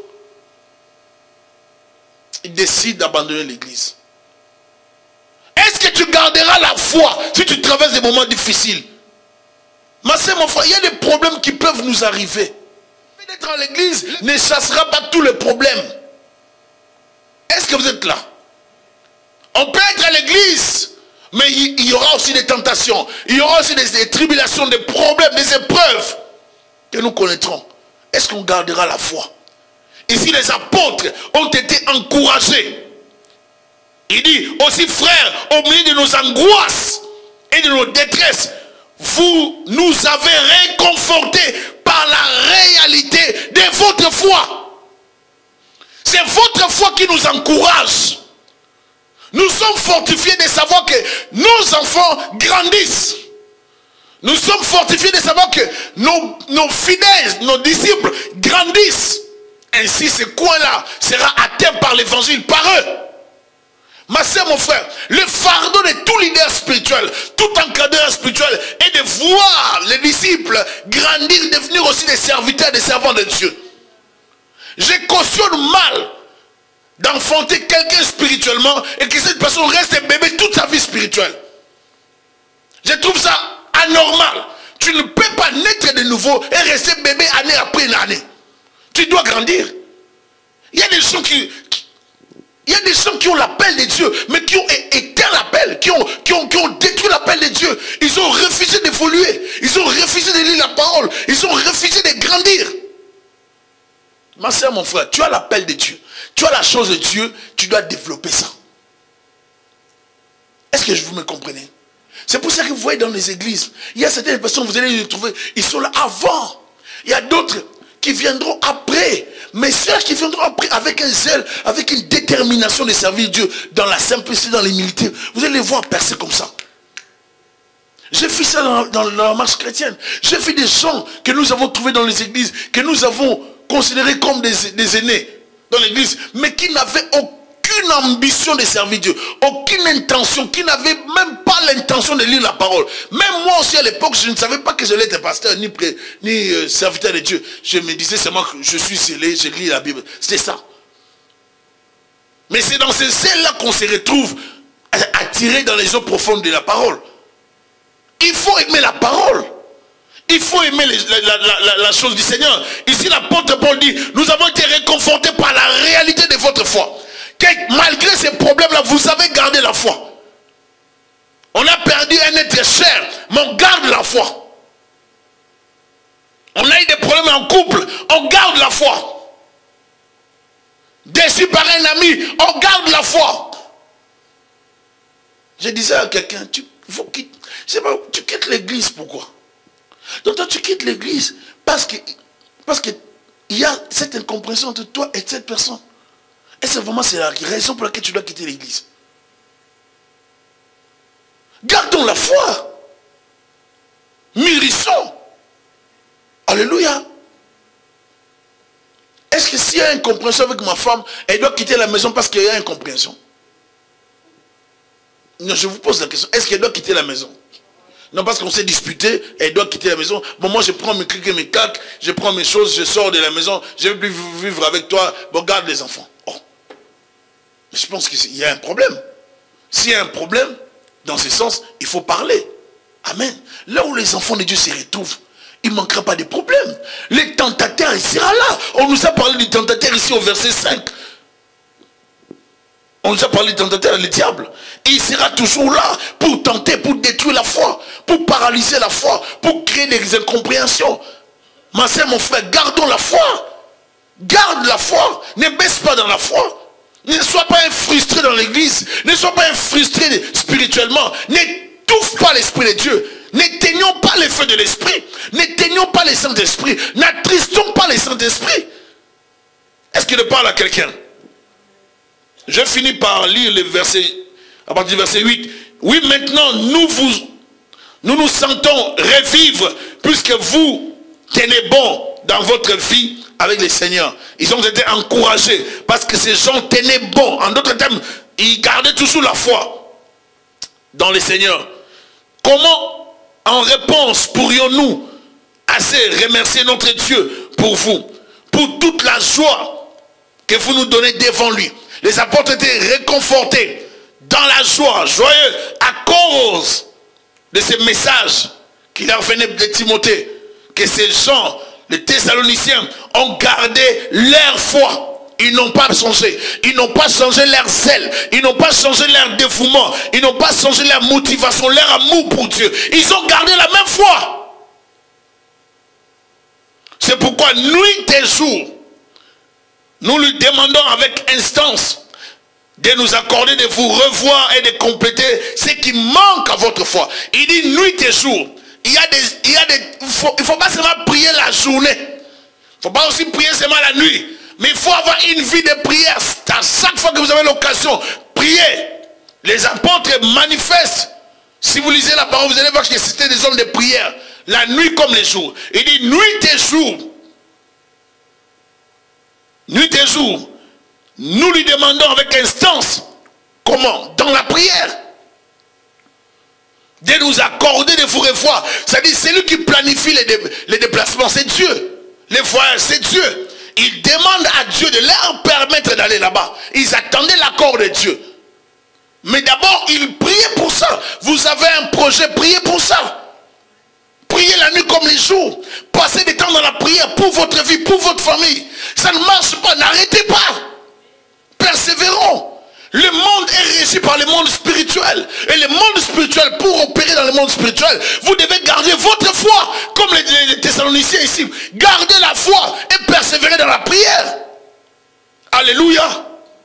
Il décide d'abandonner l'église. Est-ce que tu garderas la foi si tu traverses des moments difficiles? Ma soeur, mon frère, il y a des problèmes qui peuvent nous arriver. Mais d'être à l'église ne chassera pas tous les problèmes. Est-ce que vous êtes là? On peut être à l'église, mais il y aura aussi des tentations. Il y aura aussi des tribulations, des problèmes, des épreuves que nous connaîtrons. Est-ce qu'on gardera la foi? Ici, les apôtres ont été encouragés. Il dit aussi, frères, au milieu de nos angoisses et de nos détresses, vous nous avez réconfortés par la réalité de votre foi. C'est votre foi qui nous encourage. Nous sommes fortifiés de savoir que nos enfants grandissent. Nous sommes fortifiés de savoir que nos fidèles, nos disciples grandissent. Ainsi, ce coin-là sera atteint par l'évangile, par eux. Ma soeur, mon frère, le fardeau de tout leader spirituel, tout encadreur spirituel, est de voir les disciples grandir, devenir aussi des serviteurs, des servants de Dieu. Je cautionne mal d'enfanter quelqu'un spirituellement et que cette personne reste bébé toute sa vie spirituelle. Je trouve ça anormal. Tu ne peux pas naître de nouveau et rester bébé année après année. Tu dois grandir. Il y a des gens qui ont l'appel de Dieu, mais qui ont éteint l'appel, qui ont détruit l'appel de Dieu. Ils ont refusé d'évoluer. Ils ont refusé de lire la parole. Ils ont refusé de grandir. Ma soeur, mon frère, tu as l'appel de Dieu. Tu as la chose de Dieu, tu dois développer ça. Est-ce que vous me comprenez? C'est pour ça que vous voyez dans les églises, il y a certaines personnes, vous allez les trouver, ils sont là avant. Il y a d'autres qui viendront après. Mais ceux qui viendront après avec un zèle, avec une détermination de servir Dieu, dans la simplicité, dans l'humilité, vous allez les voir percer comme ça. J'ai fait ça dans la marche chrétienne. J'ai fait des gens que nous avons trouvés dans les églises, que nous avons considérés comme des aînés dans l'église, mais qui n'avaient aucune ambition de servir Dieu, aucune intention, qui n'avaient même pas l'intention de lire la parole. Même moi aussi à l'époque, je ne savais pas que je allais être pasteur ni serviteur de Dieu. Je me disais seulement que je suis scellé, je lis la Bible. C'était ça. Mais c'est dans ces zèles-là qu'on se retrouve attiré dans les eaux profondes de la parole. Il faut aimer la parole. Il faut aimer la chose du Seigneur. Ici, l'apôtre Paul dit, nous avons été réconfortés par la réalité de votre foi. Que malgré ces problèmes-là, vous avez gardé la foi. On a perdu un être cher, mais on garde la foi. On a eu des problèmes en couple, on garde la foi. Déçu par un ami, on garde la foi. Je disais à quelqu'un, tu quittes l'église, pourquoi? Donc toi tu quittes l'église parce que il y a cette incompréhension entre toi et cette personne. Et c'est vraiment la raison pour laquelle tu dois quitter l'église. Gardons la foi. Mûrissons. Alléluia. Est-ce que s'il y a une incompréhension avec ma femme, elle doit quitter la maison parce qu'il y a une incompréhension? Non, je vous pose la question. Est-ce qu'elle doit quitter la maison? Non, parce qu'on s'est disputé, elle doit quitter la maison. Bon, moi, je prends mes clics et mes claques, je prends mes choses, je sors de la maison, je ne veux plus vivre avec toi. Bon, garde les enfants. Oh. Mais je pense qu'il y a un problème. S'il y a un problème, dans ce sens, il faut parler. Amen. Là où les enfants de Dieu se retrouvent, il ne manquera pas de problème. Les tentateurs, il sera là. On nous a parlé du tentateur ici au verset 5. On nous a parlé du tentateur, le diable. Et il sera toujours là pour tenter, pour détruire la foi, pour paralyser la foi, pour créer des incompréhensions. Ma soeur, mon frère, gardons la foi. Garde la foi. Ne baisse pas dans la foi. Ne sois pas un frustré dans l'église. Ne sois pas un frustré spirituellement. N'étouffe pas l'esprit de Dieu. N'éteignons pas les feux de l'esprit. N'éteignons pas les Saint-Esprit. N'attristons pas les Saint-Esprit. Est-ce qu'il parle à quelqu'un? Je finis par lire le verset, à partir du verset 8. Oui, maintenant, nous nous sentons revivre, puisque vous tenez bon dans votre vie avec le Seigneur. Ils ont été encouragés, parce que ces gens tenaient bon. En d'autres termes, ils gardaient toujours la foi dans le Seigneur. Comment, en réponse, pourrions-nous assez remercier notre Dieu pour vous, pour toute la joie que vous nous donnez devant lui? Les apôtres étaient réconfortés dans la joie, joyeux, à cause de ces messages qui leur venaient de Timothée. Que ces gens, les Thessaloniciens, ont gardé leur foi. Ils n'ont pas changé. Ils n'ont pas changé leur zèle. Ils n'ont pas changé leur dévouement. Ils n'ont pas changé leur motivation, leur amour pour Dieu. Ils ont gardé la même foi. C'est pourquoi nuit et jour, nous lui demandons avec instance de nous accorder, de vous revoir et de compléter ce qui manque à votre foi. Il dit nuit et jour. Il faut pas seulement prier la journée. Il ne faut pas aussi prier seulement la nuit. Mais il faut avoir une vie de prière. À chaque fois que vous avez l'occasion, priez. Les apôtres manifestent. Si vous lisez la parole, vous allez voir que c'était des hommes de prière. La nuit comme les jours. Il dit nuit et jour. Nuit et jour, nous lui demandons avec instance, comment? Dans la prière, de nous accorder de vous revoir. C'est-à-dire, c'est lui qui planifie les déplacements, c'est Dieu. Les voyages, c'est Dieu. Ils demandent à Dieu de leur permettre d'aller là-bas. Ils attendaient l'accord de Dieu. Mais d'abord, ils priaient pour ça. Vous avez un projet, priez pour ça. Priez la nuit comme les jours. Passez des temps dans la prière pour votre vie, pour votre famille. Ça ne marche pas, n'arrêtez pas. Persévérons. Le monde est régi par le monde spirituel. Et le monde spirituel, pour opérer dans le monde spirituel, vous devez garder votre foi. Comme les Thessaloniciens ici. Gardez la foi et persévérez dans la prière. Alléluia.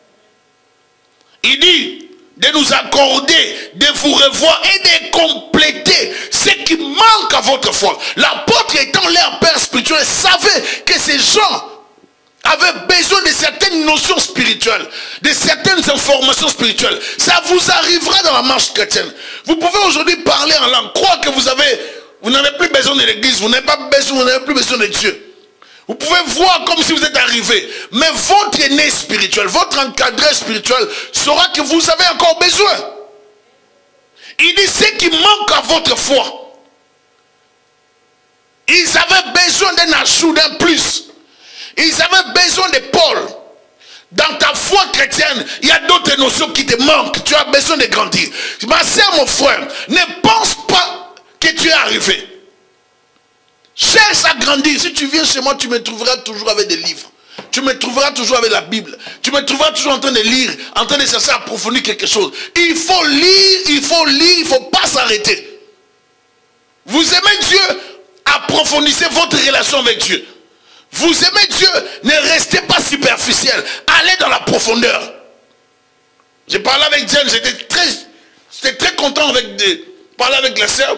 Il dit de nous accorder, de vous revoir et de compléter ce qui manque à votre foi. L'apôtre étant leur père spirituel savait que ces gens avaient besoin de certaines notions spirituelles, de certaines informations spirituelles. Ça vous arrivera dans la marche chrétienne. Vous pouvez aujourd'hui parler en langue, croire que vous n'avez plus besoin de l'église, vous n'avez plus besoin de Dieu. Vous pouvez voir comme si vous êtes arrivé. Mais votre aîné spirituel, votre encadré spirituel saura que vous avez encore besoin. Il dit ce qui manque à votre foi. Ils avaient besoin d'un ajout, d'un plus. Ils avaient besoin de Paul. Dans ta foi chrétienne, il y a d'autres notions qui te manquent. Tu as besoin de grandir. Ma soeur, mon frère, ne pense pas que tu es arrivé. Cherche à grandir. Si tu viens chez moi, tu me trouveras toujours avec des livres. Tu me trouveras toujours avec la Bible. Tu me trouveras toujours en train de lire, en train de chercher à approfondir quelque chose. Il faut lire, il ne faut pas s'arrêter. Vous aimez Dieu, approfondissez votre relation avec Dieu. Vous aimez Dieu, ne restez pas superficiel. Allez dans la profondeur. J'ai parlé avec Diane, j'étais très content de parler avec la sœur.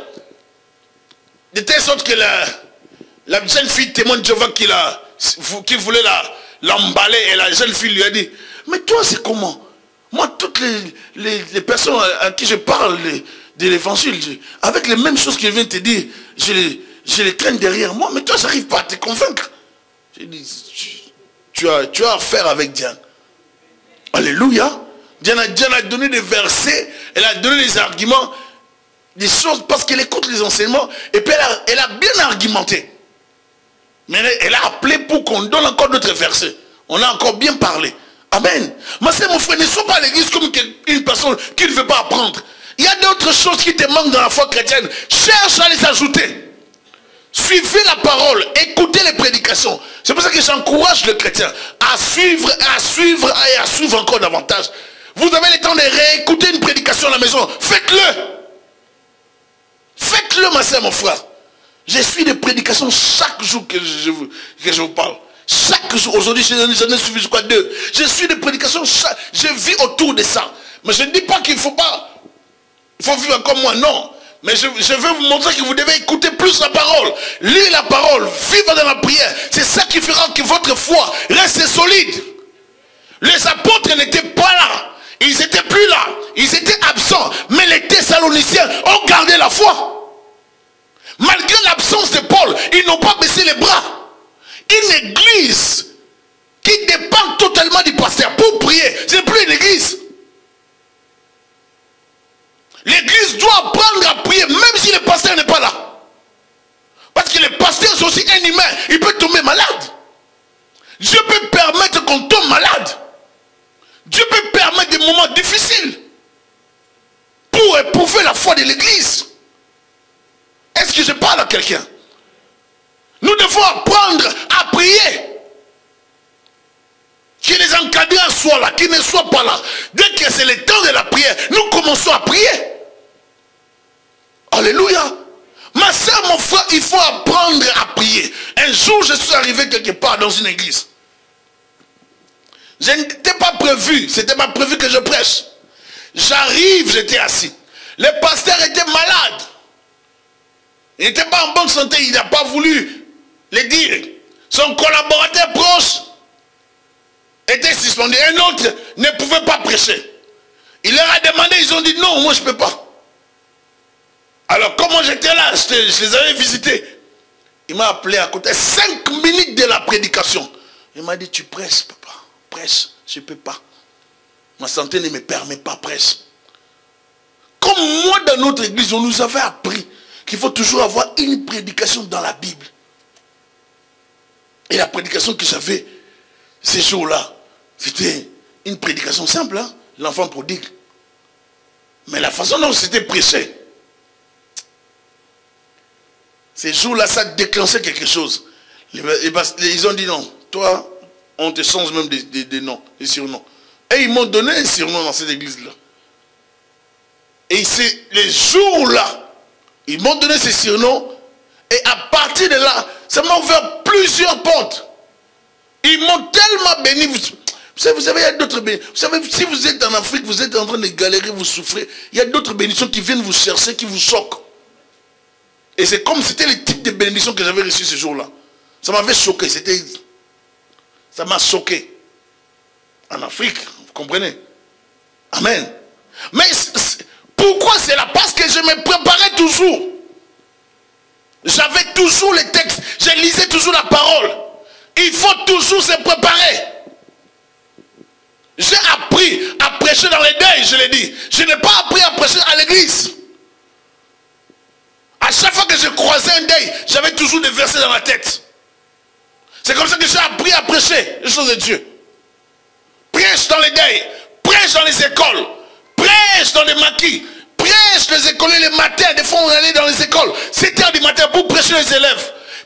De telle sorte que la jeune fille témoin de Jéhovah qui voulait l'emballer, et la jeune fille lui a dit, mais toi c'est comment? Moi, toutes les personnes à qui je parle de l'évangile, avec les mêmes choses que je viens de te dire, je les traîne derrière moi, mais toi, ça n'arrive pas à te convaincre. J'ai dit, tu as affaire avec Diane. Alléluia. Diane a donné des versets, elle a donné des arguments, des choses, parce qu'elle écoute les enseignements, et puis elle a bien argumenté. Mais elle a appelé pour qu'on donne encore d'autres versets. On a encore bien parlé. Amen. Ma sœur, mon frère, ne sois pas à l'église comme une personne qui ne veut pas apprendre. Il y a d'autres choses qui te manquent dans la foi chrétienne. Cherche à les ajouter. Suivez la parole. Écoutez les prédications. C'est pour ça que j'encourage le chrétien à suivre et à suivre encore davantage. Vous avez le temps de réécouter une prédication à la maison. Faites-le. Faites-le, ma sœur, mon frère. Je suis des prédications chaque jour que je vous parle. Chaque jour. Aujourd'hui, j'en ai suivi, je crois, 2. Je suis des prédications. Je vis autour de ça. Mais je ne dis pas qu'il faut vivre comme moi, non. Mais je veux vous montrer que vous devez écouter plus la parole. Lire la parole. Vivre dans la prière. C'est ça qui fera que votre foi reste solide. Les apôtres n'étaient pas là. Ils n'étaient plus là. Ils étaient absents. Mais les Thessaloniciens ont gardé la foi. Malgré l'absence de Paul, ils n'ont pas baissé les bras. Une église qui dépend totalement du pasteur pour prier, ce n'est plus une église. L'église doit apprendre à prier même si le pasteur n'est pas là. Parce que le pasteur c'est aussi un humain, il peut tomber malade. Dieu peut permettre qu'on tombe malade. Dieu peut permettre des moments difficiles pour éprouver la foi de l'église. Est-ce que je parle à quelqu'un? Nous devons apprendre à prier. Que les encadrants soient là, qu'ils ne soient pas là. Dès que c'est le temps de la prière, nous commençons à prier. Alléluia. Ma soeur, mon frère, il faut apprendre à prier. Un jour, je suis arrivé quelque part dans une église. Je n'étais pas prévu. C'était pas prévu que je prêche. J'arrive, j'étais assis. Le pasteur était malade. Il n'était pas en bonne santé, il n'a pas voulu le dire. Son collaborateur proche était suspendu. Un autre ne pouvait pas prêcher. Il leur a demandé, ils ont dit non, moi je ne peux pas. Alors comment j'étais là, je les avais visités. Il m'a appelé à côté, 5 minutes de la prédication. Il m'a dit, tu prêches papa, prêche, je ne peux pas. Ma santé ne me permet pas, prêche. Comme moi dans notre église, on nous avait appris qu'il faut toujours avoir une prédication dans la Bible. Et la prédication que j'avais ces jours-là, c'était une prédication simple, hein? L'enfant prodigue. Mais la façon dont c'était prêché, ces jours-là, ça déclenchait quelque chose. Ils ont dit non, toi, on te change même des noms, des surnoms. Et ils m'ont donné un surnom dans cette église-là. Et c'est les jours-là, ils m'ont donné ces surnoms. Et à partir de là, ça m'a ouvert plusieurs portes. Ils m'ont tellement béni. Vous savez, il y a d'autres bénédictions. Vous savez, si vous êtes en Afrique, vous êtes en train de galérer, vous souffrez. Il y a d'autres bénédictions qui viennent vous chercher, qui vous choquent. Et c'est comme c'était le type de bénédiction que j'avais reçu ce jour-là. Ça m'avait choqué. Ça m'a choqué. En Afrique, vous comprenez? Amen. Mais pourquoi c'est là? Parce que je me préparais toujours. J'avais toujours les textes. Je lisais toujours la parole. Il faut toujours se préparer. J'ai appris à prêcher dans les deuils, je l'ai dit. Je n'ai pas appris à prêcher à l'église. À chaque fois que je croisais un deuil, j'avais toujours des versets dans la tête. C'est comme ça que j'ai appris à prêcher les choses de Dieu. Prêche dans les deuils, prêche dans les écoles, prêche dans les maquis, prêche les écoliers les matins. Des fois on allait dans les écoles, 7 h du matin pour prêcher les élèves.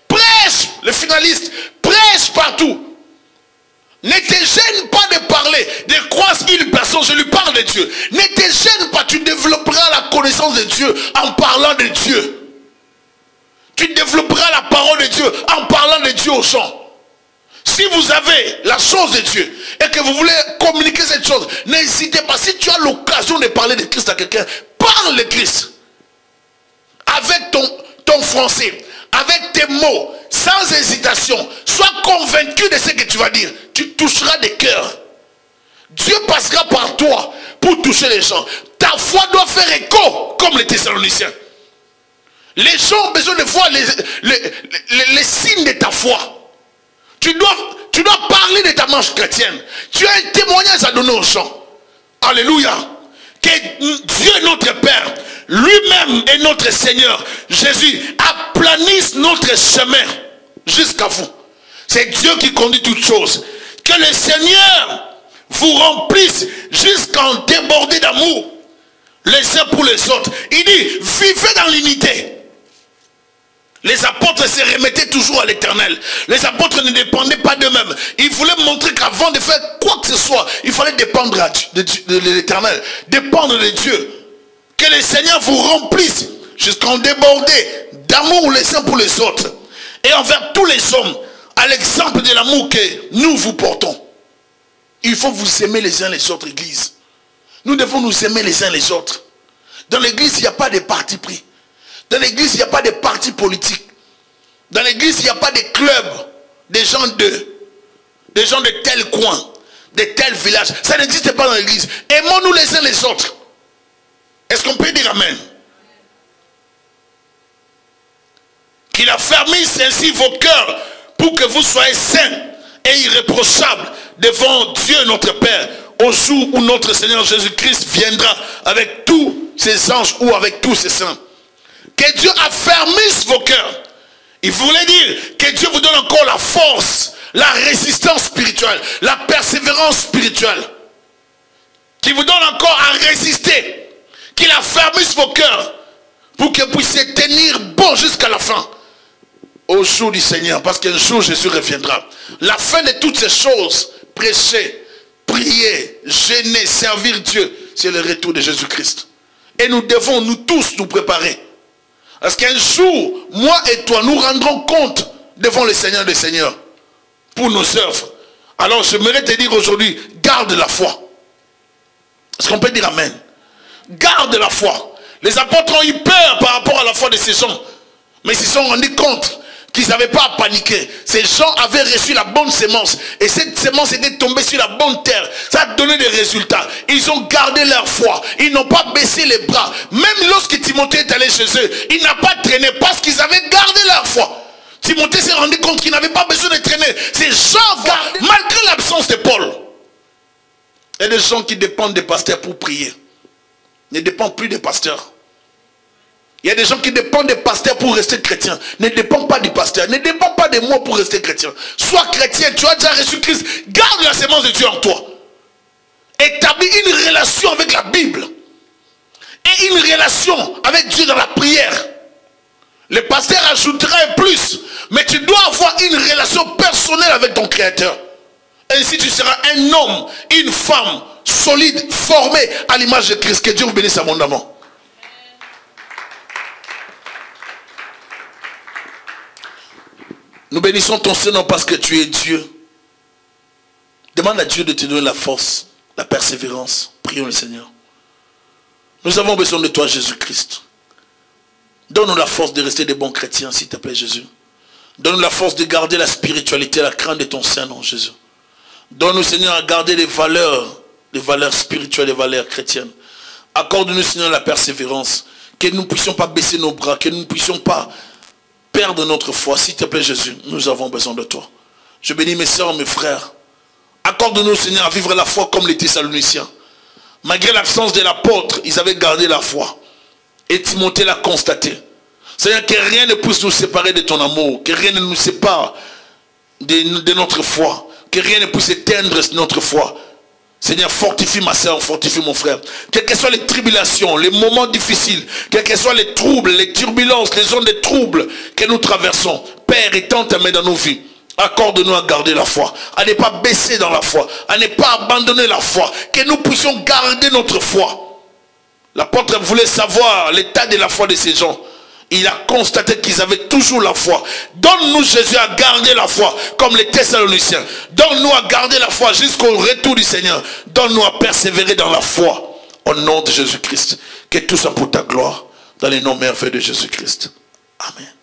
Prêche, le finaliste, prêche partout. Ne te gêne pas de parler, de croire une personne, je lui parle de Dieu. Ne te gêne pas, tu développeras la connaissance de Dieu en parlant de Dieu. Tu développeras la parole de Dieu en parlant de Dieu aux gens. Si vous avez la chose de Dieu et que vous voulez communiquer cette chose, n'hésitez pas. Si tu as l'occasion de parler de Christ à quelqu'un, parle de Christ. Avec ton français, avec tes mots, sans hésitation. Sois convaincu de ce que tu vas dire. Tu toucheras des cœurs. Dieu passera par toi pour toucher les gens. Ta foi doit faire écho comme les Thessaloniciens. Les gens ont besoin de voir les signes de ta foi. Tu dois parler de ta marche chrétienne. Tu as un témoignage à donner aux gens. Alléluia. Que Dieu notre Père, lui-même et notre Seigneur, Jésus, aplanisse notre chemin jusqu'à vous. C'est Dieu qui conduit toutes choses. Que le Seigneur vous remplisse jusqu'en déborder d'amour les uns pour les autres. Il dit, vivez dans l'unité. Les apôtres se remettaient toujours à l'Éternel. Les apôtres ne dépendaient pas d'eux-mêmes. Ils voulaient montrer qu'avant de faire quoi que ce soit, il fallait dépendre de l'Éternel, dépendre de Dieu. Que le Seigneur vous remplisse jusqu'en déborder d'amour les uns pour les autres. Et envers tous les hommes, à l'exemple de l'amour que nous vous portons. Il faut vous aimer les uns les autres, Église. Nous devons nous aimer les uns les autres. Dans l'Église, il n'y a pas de parti pris. Dans l'église, il n'y a pas de partis politiques. Dans l'église, il n'y a pas de clubs, des gens de tel coin, de tel village. Ça n'existe pas dans l'église. Aimons-nous les uns les autres. Est-ce qu'on peut dire amen? Qu'il affermisse ainsi vos cœurs pour que vous soyez saints et irréprochables devant Dieu notre Père au jour où notre Seigneur Jésus-Christ viendra avec tous ses anges ou avec tous ses saints. Que Dieu affermisse vos cœurs. Il voulait dire que Dieu vous donne encore la force, la résistance spirituelle, la persévérance spirituelle. Qu'il vous donne encore à résister. Qu'il affermisse vos cœurs pour que vous puissiez tenir bon jusqu'à la fin. Au jour du Seigneur, parce qu'un jour Jésus reviendra. La fin de toutes ces choses, prêcher, prier, gêner, servir Dieu, c'est le retour de Jésus-Christ. Et nous devons nous tous nous préparer. Parce qu'un jour, moi et toi, nous rendrons compte devant le Seigneur des Seigneurs pour nos œuvres. Alors j'aimerais te dire aujourd'hui, garde la foi. Est-ce qu'on peut dire amen? Garde la foi. Les apôtres ont eu peur par rapport à la foi de ces gens. Mais ils se sont rendus compte qu'ils n'avaient pas à paniquer. Ces gens avaient reçu la bonne sémence. Et cette sémence était tombée sur la bonne terre. Ça a donné des résultats. Ils ont gardé leur foi. Ils n'ont pas baissé les bras. Même lorsque Timothée est allé chez eux, il n'a pas traîné parce qu'ils avaient gardé leur foi. Timothée s'est rendu compte qu'il n'avait pas besoin de traîner. Ces gens, malgré l'absence de Paul. Il y a des gens qui dépendent des pasteurs pour prier. Ne dépendent plus des pasteurs. Il y a des gens qui dépendent des pasteurs pour rester chrétiens. Ne dépend pas du pasteur. Ne dépend pas de moi pour rester chrétien. Sois chrétien, tu as déjà reçu Christ. Garde la sémence de Dieu en toi. Établis une relation avec la Bible. Et une relation avec Dieu dans la prière. Le pasteur ajoutera un plus. Mais tu dois avoir une relation personnelle avec ton Créateur. Ainsi tu seras un homme, une femme solide, formée à l'image de Christ. Que Dieu vous bénisse abondamment. Nous bénissons ton Seigneur parce que tu es Dieu. Demande à Dieu de te donner la force, la persévérance. Prions le Seigneur. Nous avons besoin de toi, Jésus-Christ. Donne-nous la force de rester des bons chrétiens, s'il te plaît, Jésus. Donne-nous la force de garder la spiritualité, la crainte de ton Saint-Nom, Jésus. Donne-nous, Seigneur, à garder les valeurs spirituelles, les valeurs chrétiennes. Accorde-nous, Seigneur, la persévérance. Que nous ne puissions pas baisser nos bras, que nous ne puissions pas perdre notre foi. S'il te plaît, Jésus, nous avons besoin de toi. Je bénis mes soeurs, mes frères. Accorde-nous, Seigneur, à vivre la foi comme les Thessaloniciens. Malgré l'absence de l'apôtre, ils avaient gardé la foi. Et Timothée l'a constaté. Seigneur, que rien ne puisse nous séparer de ton amour. Que rien ne nous sépare de notre foi. Que rien ne puisse éteindre notre foi. Seigneur, fortifie ma soeur, fortifie mon frère. Quelles que soient les tribulations, les moments difficiles, quels que soient les troubles, les turbulences, les zones de troubles que nous traversons, Père, étends ta main dans nos vies. Accorde-nous à garder la foi, à ne pas baisser dans la foi, à ne pas abandonner la foi, que nous puissions garder notre foi. L'apôtre voulait savoir l'état de la foi de ces gens. Il a constaté qu'ils avaient toujours la foi. Donne-nous, Jésus, à garder la foi, comme les Thessaloniciens. Donne-nous à garder la foi jusqu'au retour du Seigneur. Donne-nous à persévérer dans la foi. Au nom de Jésus-Christ. Que tout soit pour ta gloire. Dans les noms merveilleux de Jésus-Christ. Amen.